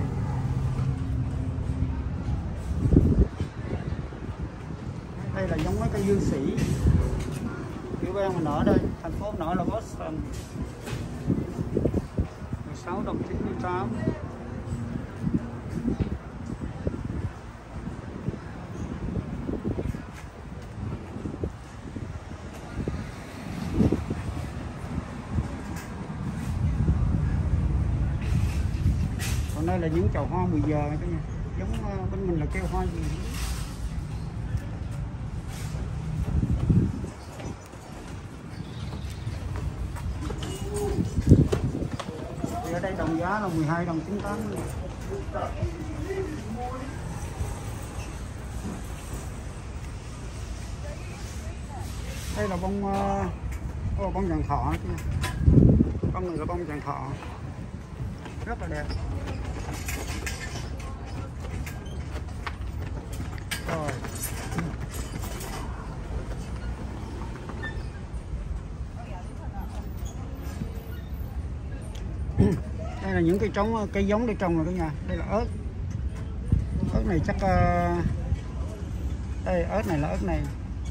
Đây là giống mấy cây dương sĩ. Tiểu bang mình ở đây, thành phố nổi là Boston. mười sáu đồng chín mươi tám. Còn đây là những chậu hoa mười giờ cả nhà. Giống bên mình là kêu hoa gì? Thì ở đây đồng giá là mười hai đồng chín mươi tám. Đây là bông uh, bông vàng thọ kia. Bông này là bông vàng thọ. Rất là đẹp. Rồi. Đây là những cây trống, cây giống để trồng rồi cả nhà. Đây là ớt. Ớt này chắc uh... đây ớt này là ớt này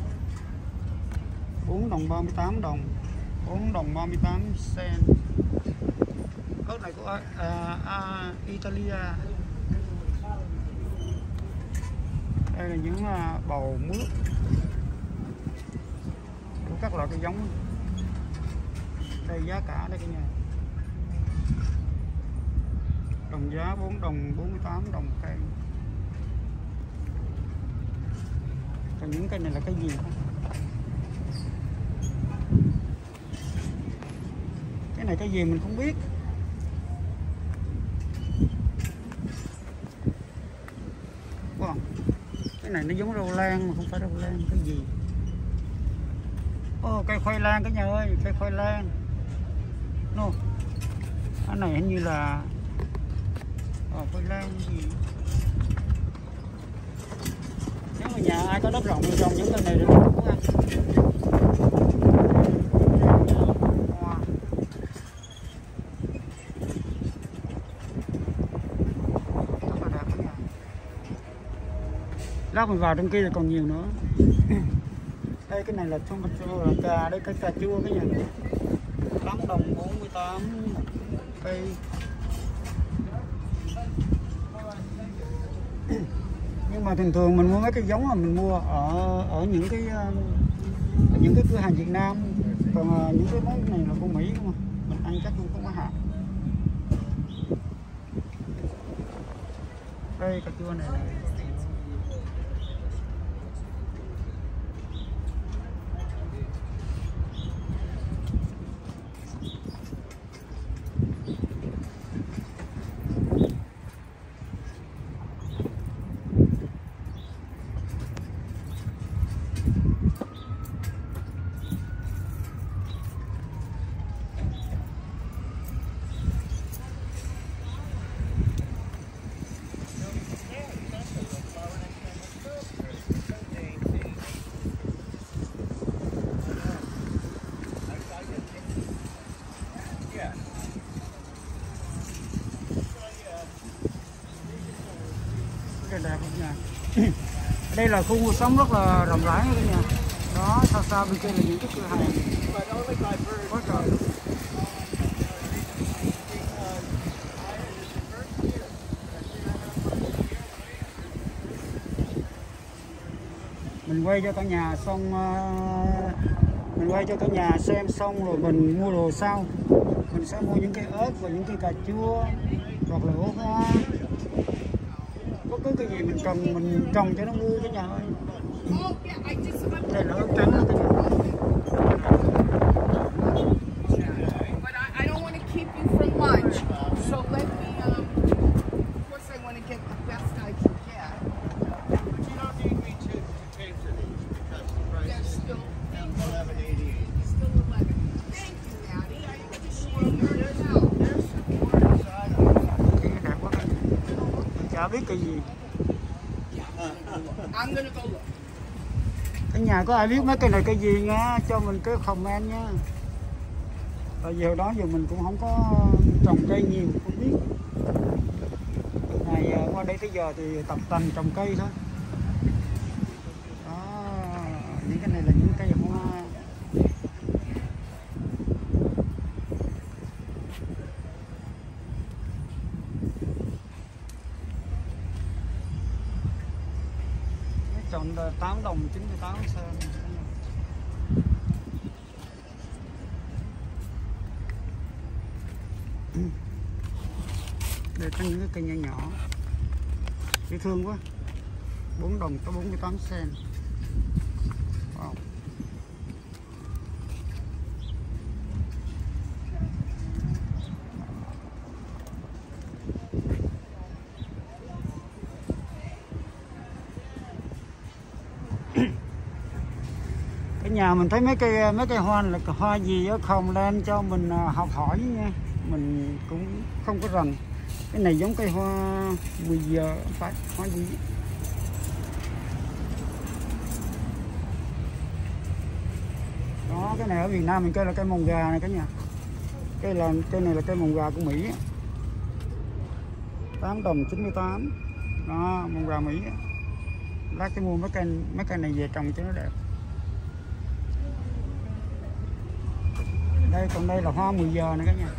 bốn đồng ba mươi tám đồng, bốn đồng ba mươi tám cent. Ớt này của uh, uh, Italia. Đây là những uh, bầu mướp của các loại cây giống. Đây giá cả đây cả nhà. Đồng giá bốn đồng bốn mươi tám đồng cây. Còn những cây này là cái gì không? Cái này cái gì mình không biết. Wow. Cái này nó giống rau lan mà không phải rau lan, cái gì? Ô, oh, cây khoai lang cả nhà ơi, cây khoai lang. No. Cái này hình như là ờ, khoai lang gì? Nếu mà nhà ai có đất rộng thì trồng những cây này được cũng ăn. Lát mình vào trong kia thì còn nhiều nữa. Đây cái này là tomato, là cà, đây cái cà chua cái nhà. tám đồng bốn mươi tám cây. Nhưng mà thường thường mình mua mấy cái giống là mình mua ở ở những cái ở những cái cửa hàng Việt Nam, còn những cái món này là của Mỹ không, mình ăn chắc cũng không có hạt. Đây cà chua này, này. Đẹp nha. Đây là khu mua sắm rất là rộng rãi cả nhà. Đó, xa xa bên kia là những cái cửa hàng quá trời. Mình quay cho cả nhà xong uh, mình quay cho cả nhà xem xong rồi mình mua đồ sau. Mình sẽ mua những cây ớt và những cây cà chua hoặc là ổ hoa. Có cứ cái gì mình trồng mình trồng cho nó vui cả nhà ơi. Đây là ớt trắng đó cả nhà. But I, I don't want to keep you from lunch, so let me. Um, of course, I want chả biết cái gì. I'm gonna go look. Cái nhà có ai biết mấy cây này cây gì nha, cho mình cái comment nha. Tại vì hồi đó giờ mình cũng không có trồng cây nhiều, không biết. Này qua đây tới giờ thì tập tành trồng cây thôi. Đó, những cái này là những cây hoa. Chọn tám đồng chín mươi tám sen. Đây có những cái cây nhỏ nhỏ dễ thương quá, bốn đồng tới bốn mươi tám sen. Wow. Cái nhà mình thấy mấy cây mấy cây hoa là hoa gì đó, không lên cho mình học hỏi nha, mình cũng không có rành. Cái này giống cây hoa mười giờ phải hoa gì đó. Cái này ở Việt Nam mình kêu là cây mồng gà này cả nhà. Cây là cây này là cây mồng gà của Mỹ, tám đồng chín mươi tám đó, mồng gà Mỹ. Lát cái mua mấy cây mấy cây này về trồng cho nó đẹp. Đây còn đây là hoa mười giờ này cả nhà.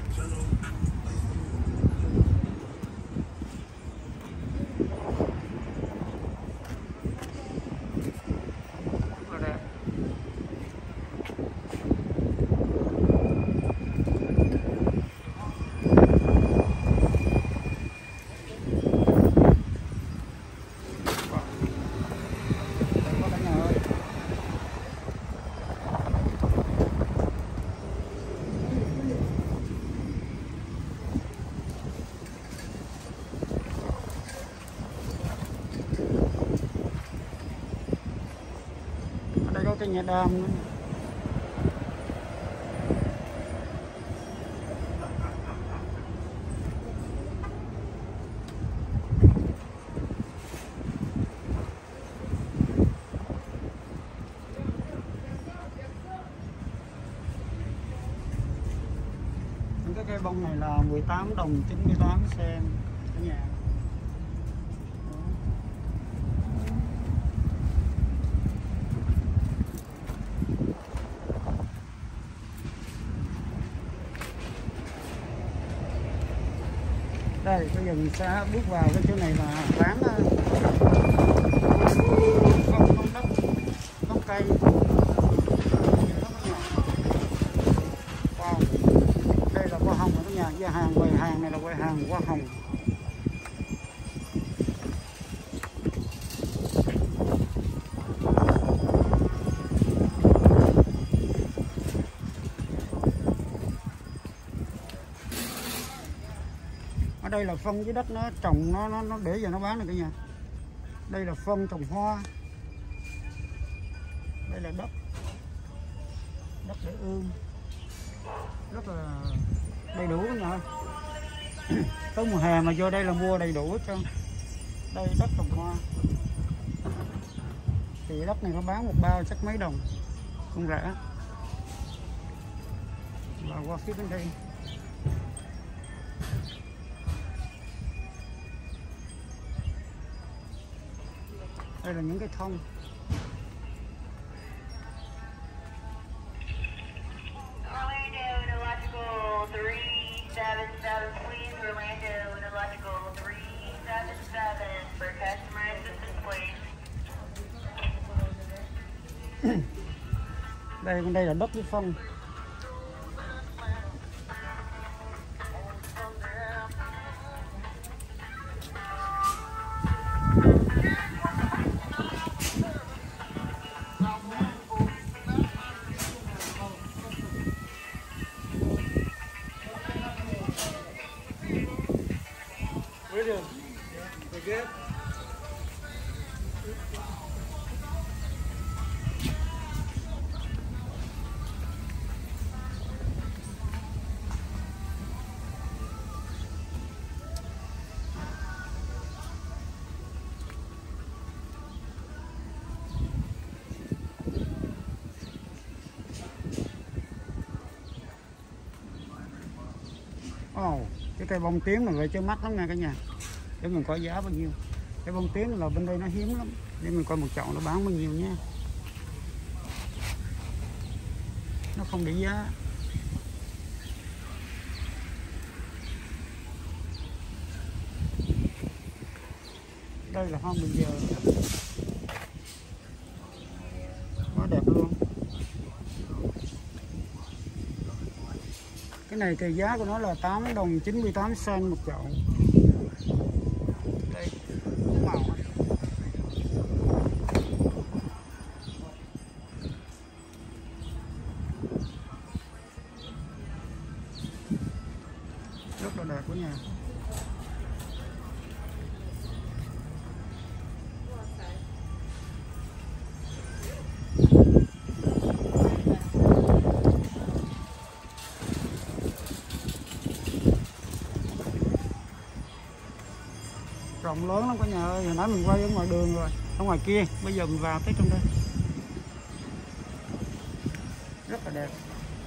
Đây có cái nhà đam nữa. Những cái cây bông này là mười tám đồng chín mươi tám sen ở nhà. Đây bây giờ mình sẽ bước vào cái chỗ này là bán không không đất đất cây. Wow. Đây là hoa hồng ở nhà, gia hàng quầy hàng này là quầy hàng hoa hồng. Ở đây là phân dưới đất nó trồng nó nó, nó để giờ nó bán được cả nhà. Đây là phân trồng hoa. Đây là đất đất để ươm, rất là đầy đủ cả nhà. Tới mùa hè mà vô đây là mua đầy đủ hết trơn. Đây đất trồng hoa thì đất này nó bán một bao chắc mấy đồng, không rẻ. Và qua phía bên đây đây là những cái thông. Đây bên đây là đất với phân. Wow, cái cây bông tím này vậy chứ mắc lắm nha cả nhà. Để mình coi giá bao nhiêu. Cái bông tím là bên đây nó hiếm lắm. Để mình coi một chậu nó bán bao nhiêu nha. Nó không để giá. Đây là hoa mười giờ. Quá đẹp luôn. Cái này thì giá của nó là tám đồng chín mươi tám sen một chậu. Đây, màu rất là đẹp của nhà. Rộng lớn lắm cả nhà ơi, hồi nãy mình quay ở ngoài đường rồi, ở ngoài kia, bây giờ mình vào tới trong đây. Rất là đẹp.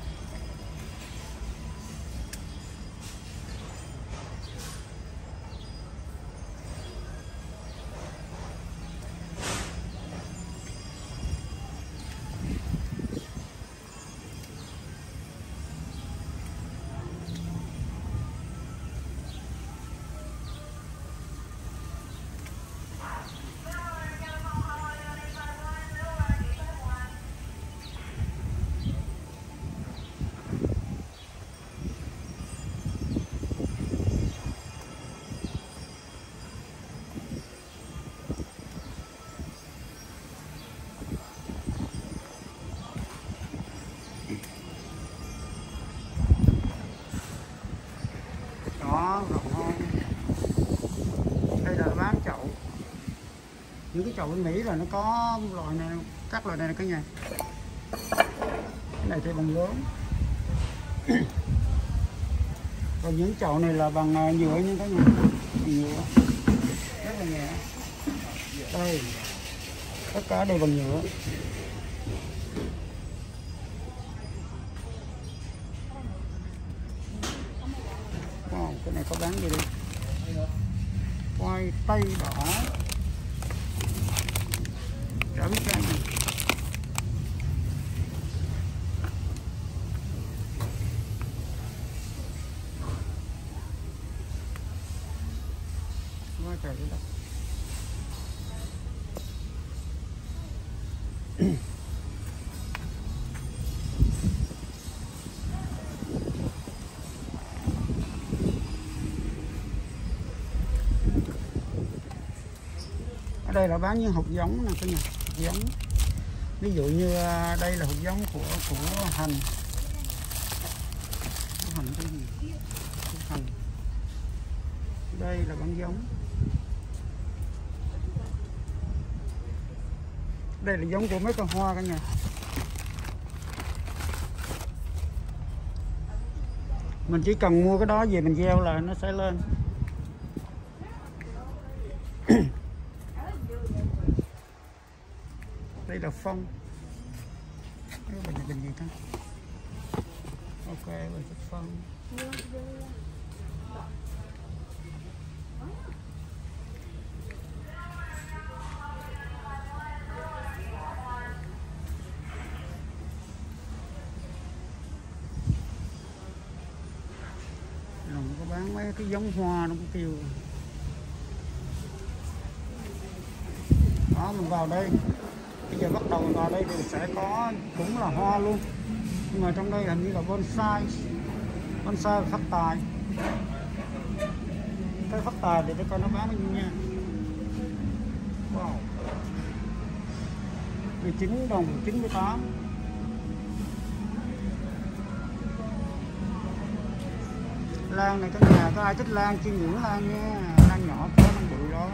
Đó, rộng hơn. Đây là bán chậu. Những cái chậu bên Mỹ là nó có loại này, các loại này là cái nhà. Cái này thì bằng lớn. Còn những chậu này là bằng nhựa như cái nhà. Nhựa. Rất là nhẹ. Đây. Tất cả đều bằng nhựa. Cái này có bán gì đây? Khoai tây đỏ. Chả biết cái gì. Quá trời đất. Đây là bán những hột giống nè cả nhà, hột giống. Ví dụ như đây là hột giống của của hành. Của hành cái gì? Của hành. Đây là bán giống. Đây là giống của mấy con hoa cả nhà. Mình chỉ cần mua cái đó về mình gieo là nó sẽ lên. Đây là phong. Cái bình này bình gì ta? Ok, bình chất phong. Rồi có bán mấy cái giống hoa nó cũng tiêu. Đó, mình vào đây. Bây giờ bắt đầu vào đây thì sẽ có cũng là hoa luôn, nhưng mà trong đây hình như là bonsai, bonsai và phát tài. Cái phát tài để tôi coi nó bán bao nhiêu nha. Wow, mười chín đồng chín mươi tám. Lan này cái nhà có ai thích lan chiên ngưỡng lan nha, lan nhỏ có nó bự đó.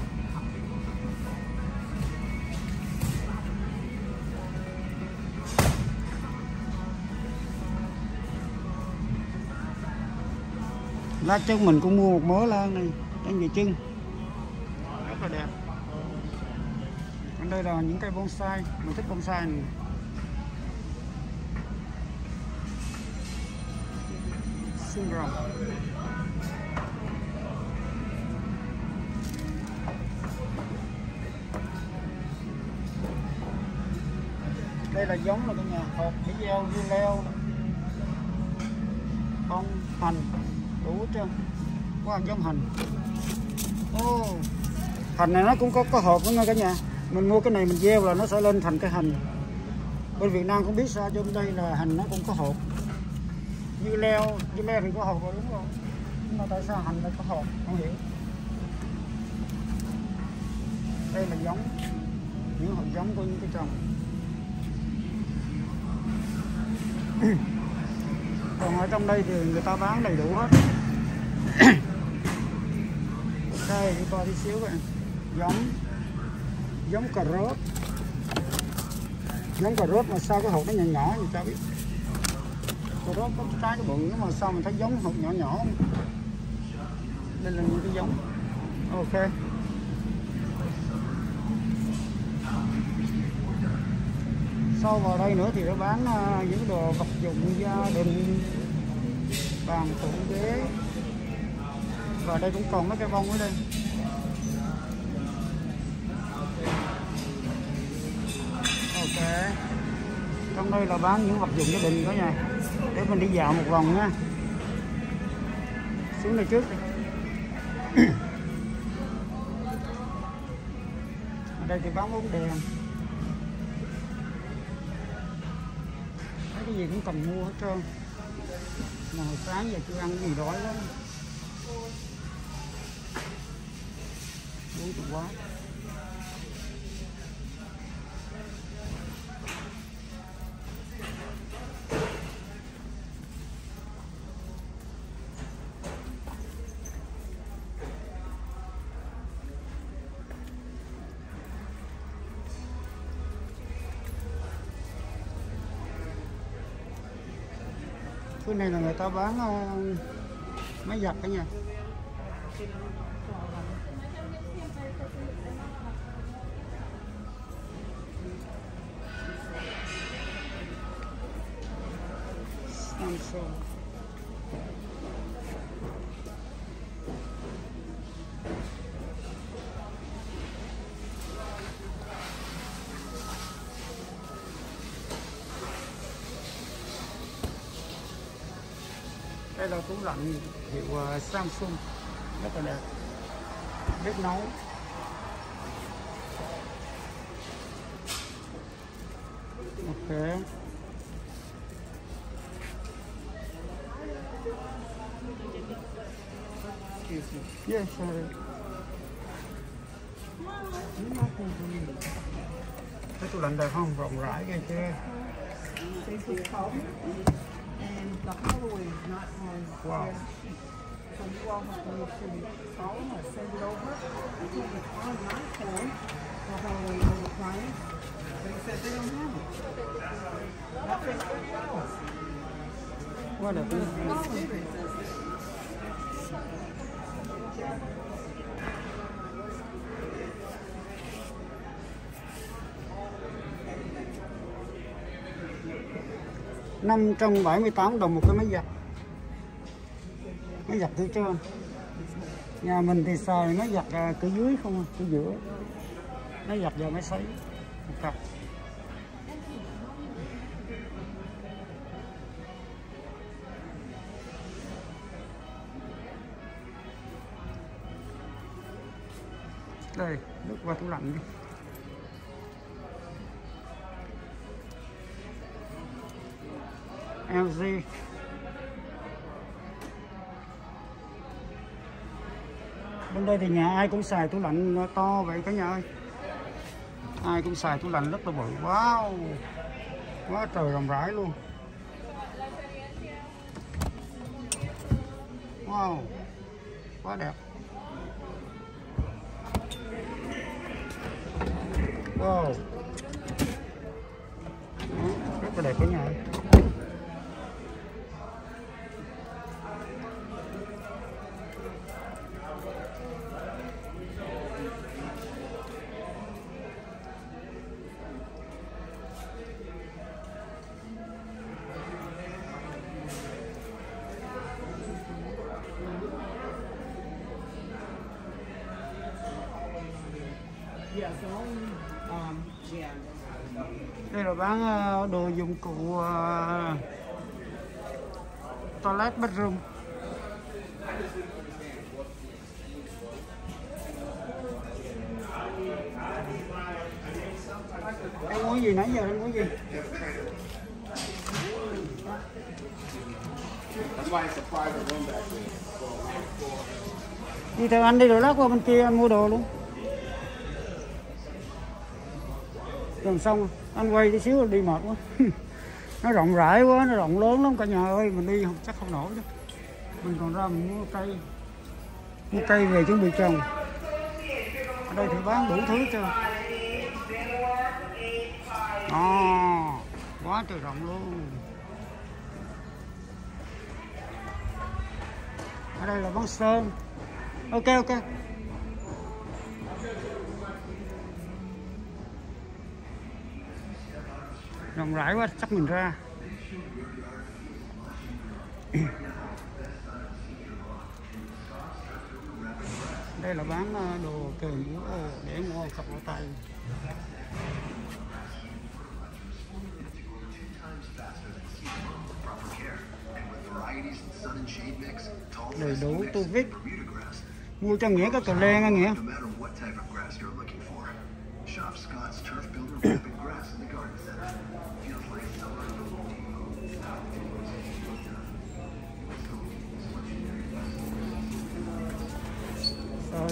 Lá chân mình cũng mua một mớ lan này đang về chân, rất là đẹp. Còn đây là những cây bonsai, mình thích bonsai này. xương rồng. Đây là giống là cái nhà hộp để gieo dưa leo, bông hành đủ hết trơn. Quá giống hành. Ô, oh, hành này nó cũng có có hộp nữa nha cả nhà. Mình mua cái này mình gieo là nó sẽ lên thành cái hành. Bên Việt Nam không biết sao cho bên đây là hành nó cũng có hộp. Dưa leo, dưa leo thì có hộp rồi đúng không? Nhưng mà tại sao hành lại có hộp? Không hiểu. Đây là giống, những hộp giống của những cái trồng. Còn ở trong đây thì người ta bán đầy đủ hết. Đây đi coi tí xíu vậy. Giống giống cà rốt, giống cà rốt mà sao cái hộp nó nhỏ nhỏ như cho biết. Cà rốt có trái cái bự mà sao mình thấy giống hộp nhỏ nhỏ. Đây là những cái giống. Ok. Sau vào đây nữa thì nó bán uh, những đồ vật dụng gia đình, bàn tủ ghế, và đây cũng còn mấy cây bông ở đây. Ok, trong đây là bán những vật dụng gia đình đó nha. Để mình đi dạo một vòng nha. Xuống đây trước đi. Ở đây thì bán bóng đèn. Cái gì cũng cần mua hết trơn. Mà hồi sáng giờ chưa ăn cái gì đói lắm. Đói quá. Cái này là người ta bán uh, máy giặt cả nhà. Samsung. Đây là tủ lạnh hiệu uh, Samsung, rất là đẹp, bếp nấu. Ok. Yes, sorry. Cái tủ lạnh đẹp không? Rộng rãi ghê chưa? And the hallway is not on Wow. their sheet. So you all have to make sure you call them or send it over. I told them on my phone the hallway over appliance. But he said they don't have it. Nothing else. Quá đẹp. năm trăm bảy mươi tám đồng một cái máy giặt. Máy giặt thứ trên. Nhà mình thì xài máy giặt cửa dưới không, cửa giữa. Máy giặt và máy sấy. Một cặp. Đây, nước qua tủ lạnh đi. lờ giê. Bên đây thì nhà ai cũng xài tủ lạnh to vậy cả nhà ơi. Ai cũng xài tủ lạnh rất là bự. Wow, quá trời rộng rãi luôn. Wow, quá đẹp. Wow, rất là đẹp cả nhà ơi. Um, yeah. Đây là bán ờ, đồ dụng cụ uh, toilet bedroom. Anh muốn gì nãy giờ anh muốn gì? That's why it's a private room back there. Đi theo anh đi rồi lát qua bên kia anh mua đồ luôn. Gần xong anh quay tí xíu đi mệt quá. Nó rộng rãi quá, nó rộng lớn lắm cả nhà ơi, mình đi không chắc không nổi chứ. Mình còn ra mình mua cây, mua cây về chuẩn bị trồng. Ở đây thì bán đủ thứ cho. À, quá trời rộng luôn. Ở đây là bán sơn. Ok ok. Rộng rãi quá chắc mình ra. Đây là bán đồ kềm để mua cặp lỗ tay. Đầy đủ tu vít. Mua cho Nghĩa cái cờ len á Nghĩa. Rồi.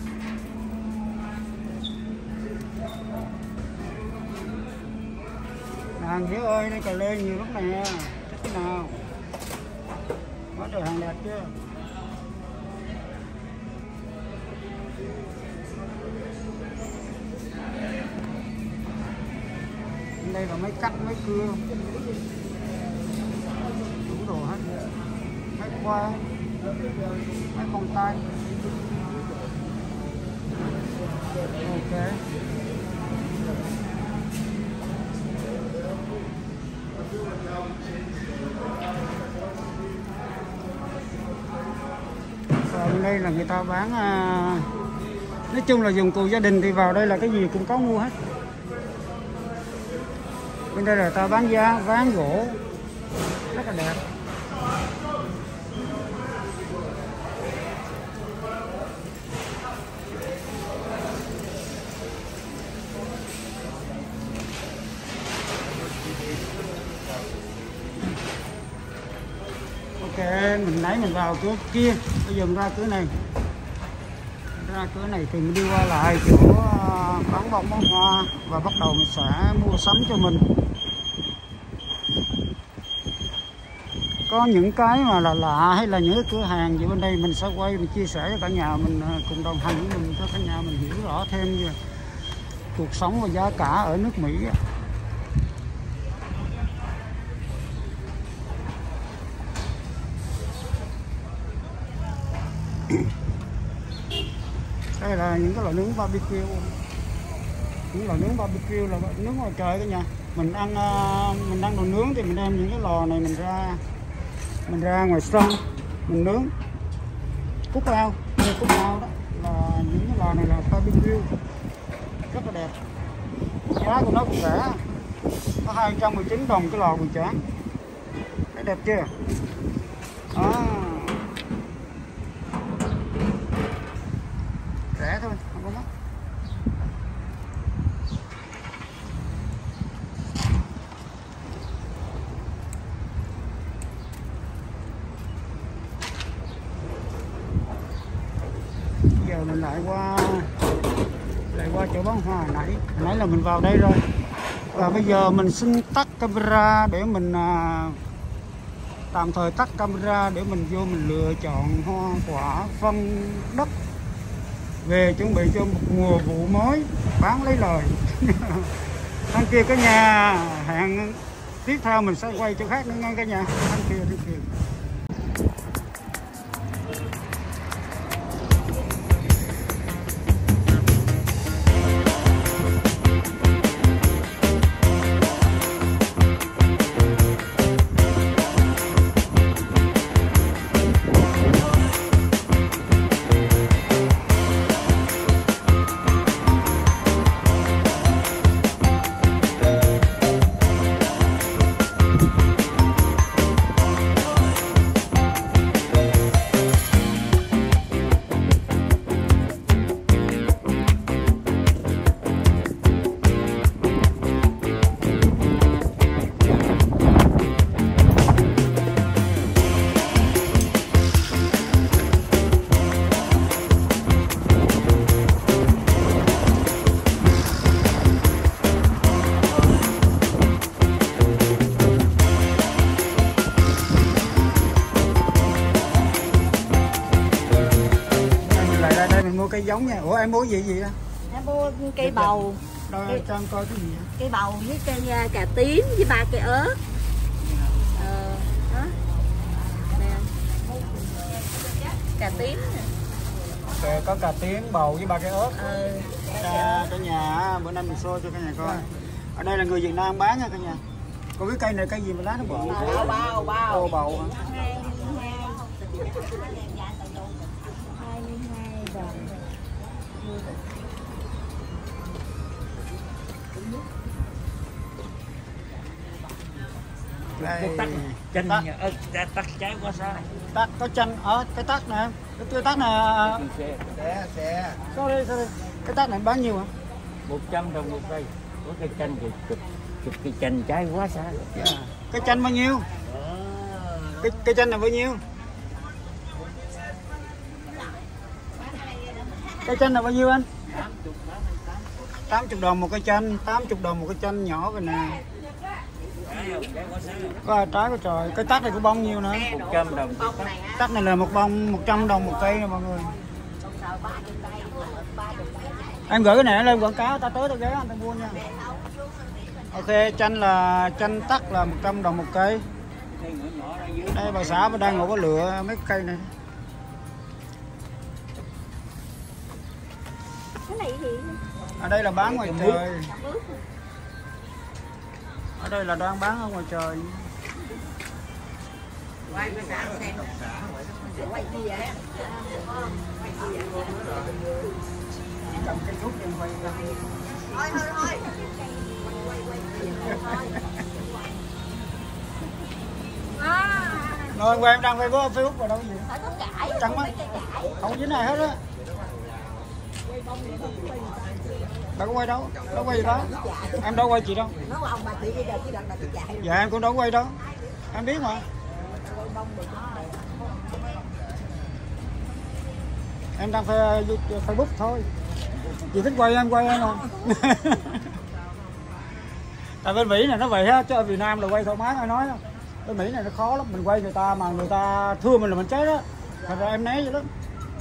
Nè Nghĩa ơi, đây cờ len nhiều lắm nè. Thích cái nào? Quá trời hàng đẹp chưa? Đây là máy cắt, máy cưa, đủ đồ hết, máy khoa, máy con tay. Ok. Còn đây là người ta bán, à, nói chung là dụng cụ gia đình thì vào đây là cái gì cũng có mua hết. Bên đây là ta bán giá, ván gỗ rất là đẹp. Ok, mình nãy mình vào cửa kia, bây giờ mình ra cửa này. Ra cửa này thì mình đi qua lại chỗ bán bông bán hoa và bắt đầu mình sẽ mua sắm cho mình. Có những cái mà là lạ hay là những cái cửa hàng gì bên đây mình sẽ quay mình chia sẻ cho cả nhà mình cùng đồng hành với mình, cho cả nhà mình hiểu rõ thêm về cuộc sống và giá cả ở nước Mỹ. Đây là những cái loại nướng barbecue, những loại nướng barbecue là nướng ngoài trời cả nhà. Mình ăn mình ăn đồ nướng thì mình đem những cái lò này mình ra mình ra ngoài sân mình nướng. Cúc ao, đây cúc ao đó là những cái lò này là barbecue rất là đẹp. Giá của nó cũng rẻ, có hai trăm mười chín đồng cái lò buổi tráng. Thấy đẹp chưa? Đó. Rẻ thôi, không có mắc. Giờ mình lại qua lại qua chỗ bán hoa nãy nãy là mình vào đây rồi, và bây giờ mình xin tắt camera để mình à, tạm thời tắt camera để mình vô mình lựa chọn hoa quả phân đất về chuẩn bị cho một mùa vụ mới bán lấy lời. Anh kia cả nhà, hẹn tiếp theo mình sẽ quay chỗ khác nữa nha cả nhà. Anh kia đi kia. cây giống nha. Ủa em mua gì gì á? Em mua cây bầu, Đâu cho em coi cái gì vậy? cây bầu với cây cà tím với ba cây ớt. Ờ, đó. Nè. Cà tím nè. Ok, có cà tím, bầu với ba cái ớt. Ờ, Cả, cả nhà bữa nay mình show cho cả nhà coi. Ở đây là người Việt Nam bán nha cả nhà. Có cái cây này cây gì mà lá nó bự? bao bao bao. Ô bầu hả? hai mươi hai đồng. Đây. Chanh Tắc. ớt tắc trái quá xa. Tắc có chanh ở cái tắc nè. Cái cái tắc này Xe, xe. sorry sorry. Cái tắc này bán nhiêu hả? Một trăm đồng một cây. Có cây chanh thì chụp chụp cây chanh trái quá xa. Dạ. Cái chanh bao nhiêu? Cái cái chanh này bao nhiêu? Cái chanh này bao nhiêu anh? tám mươi đồng một cây chanh, tám mươi đồng một cây chanh nhỏ rồi nè. Có hai trái của trời. Cái tắc này có bông nhiêu nữa? Một trăm đồng. Tắc này là một bông một trăm đồng một cây nè mọi người. Em gửi cái này lên quảng cáo, ta tới ta ghé anh ta mua nha. Ok, chanh là chanh tắc là một trăm đồng một cây. Đây bà xã đang ngồi có lựa mấy cây này. Cái này gì? Ở đây là bán ngoài trời. Ở đây là đang bán ở ngoài trời. Quay cái sáng xem. Quay gì vậy? Cầm cây thuốc em quay ra. Thôi thôi thôi. Rồi quay em đang quay với Facebook vào đâu gì? Phải có cải. Trắng mắt. Không dính này hết á. Đâu có quay đâu, đâu quay gì đó. Em đâu quay chị đâu. Nó ông bà chị bây giờ chỉ đặt là chị chạy. Dạ em cũng đâu quay đâu. Em biết mà. Em đang phải Facebook thôi. Chị thích quay em quay em không? Tại bên Mỹ này nó vậy á, chứ ở Việt Nam là quay thoải mái ai nói không? Bên Mỹ này nó khó lắm, mình quay người ta mà người ta thưa mình là mình chết đó. Thật ra em né vậy lắm.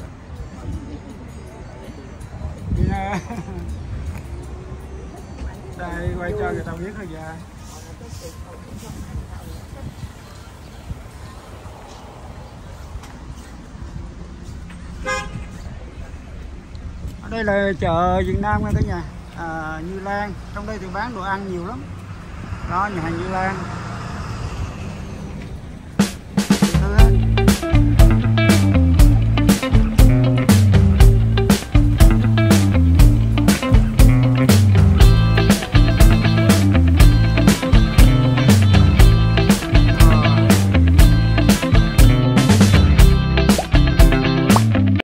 Đây quay cho người ta biết thôi dạ. Ở đây là chợ Việt Nam nha cả nhà. À, Như Lan, trong đây thì bán đồ ăn nhiều lắm. Đó nhà hàng Như Lan.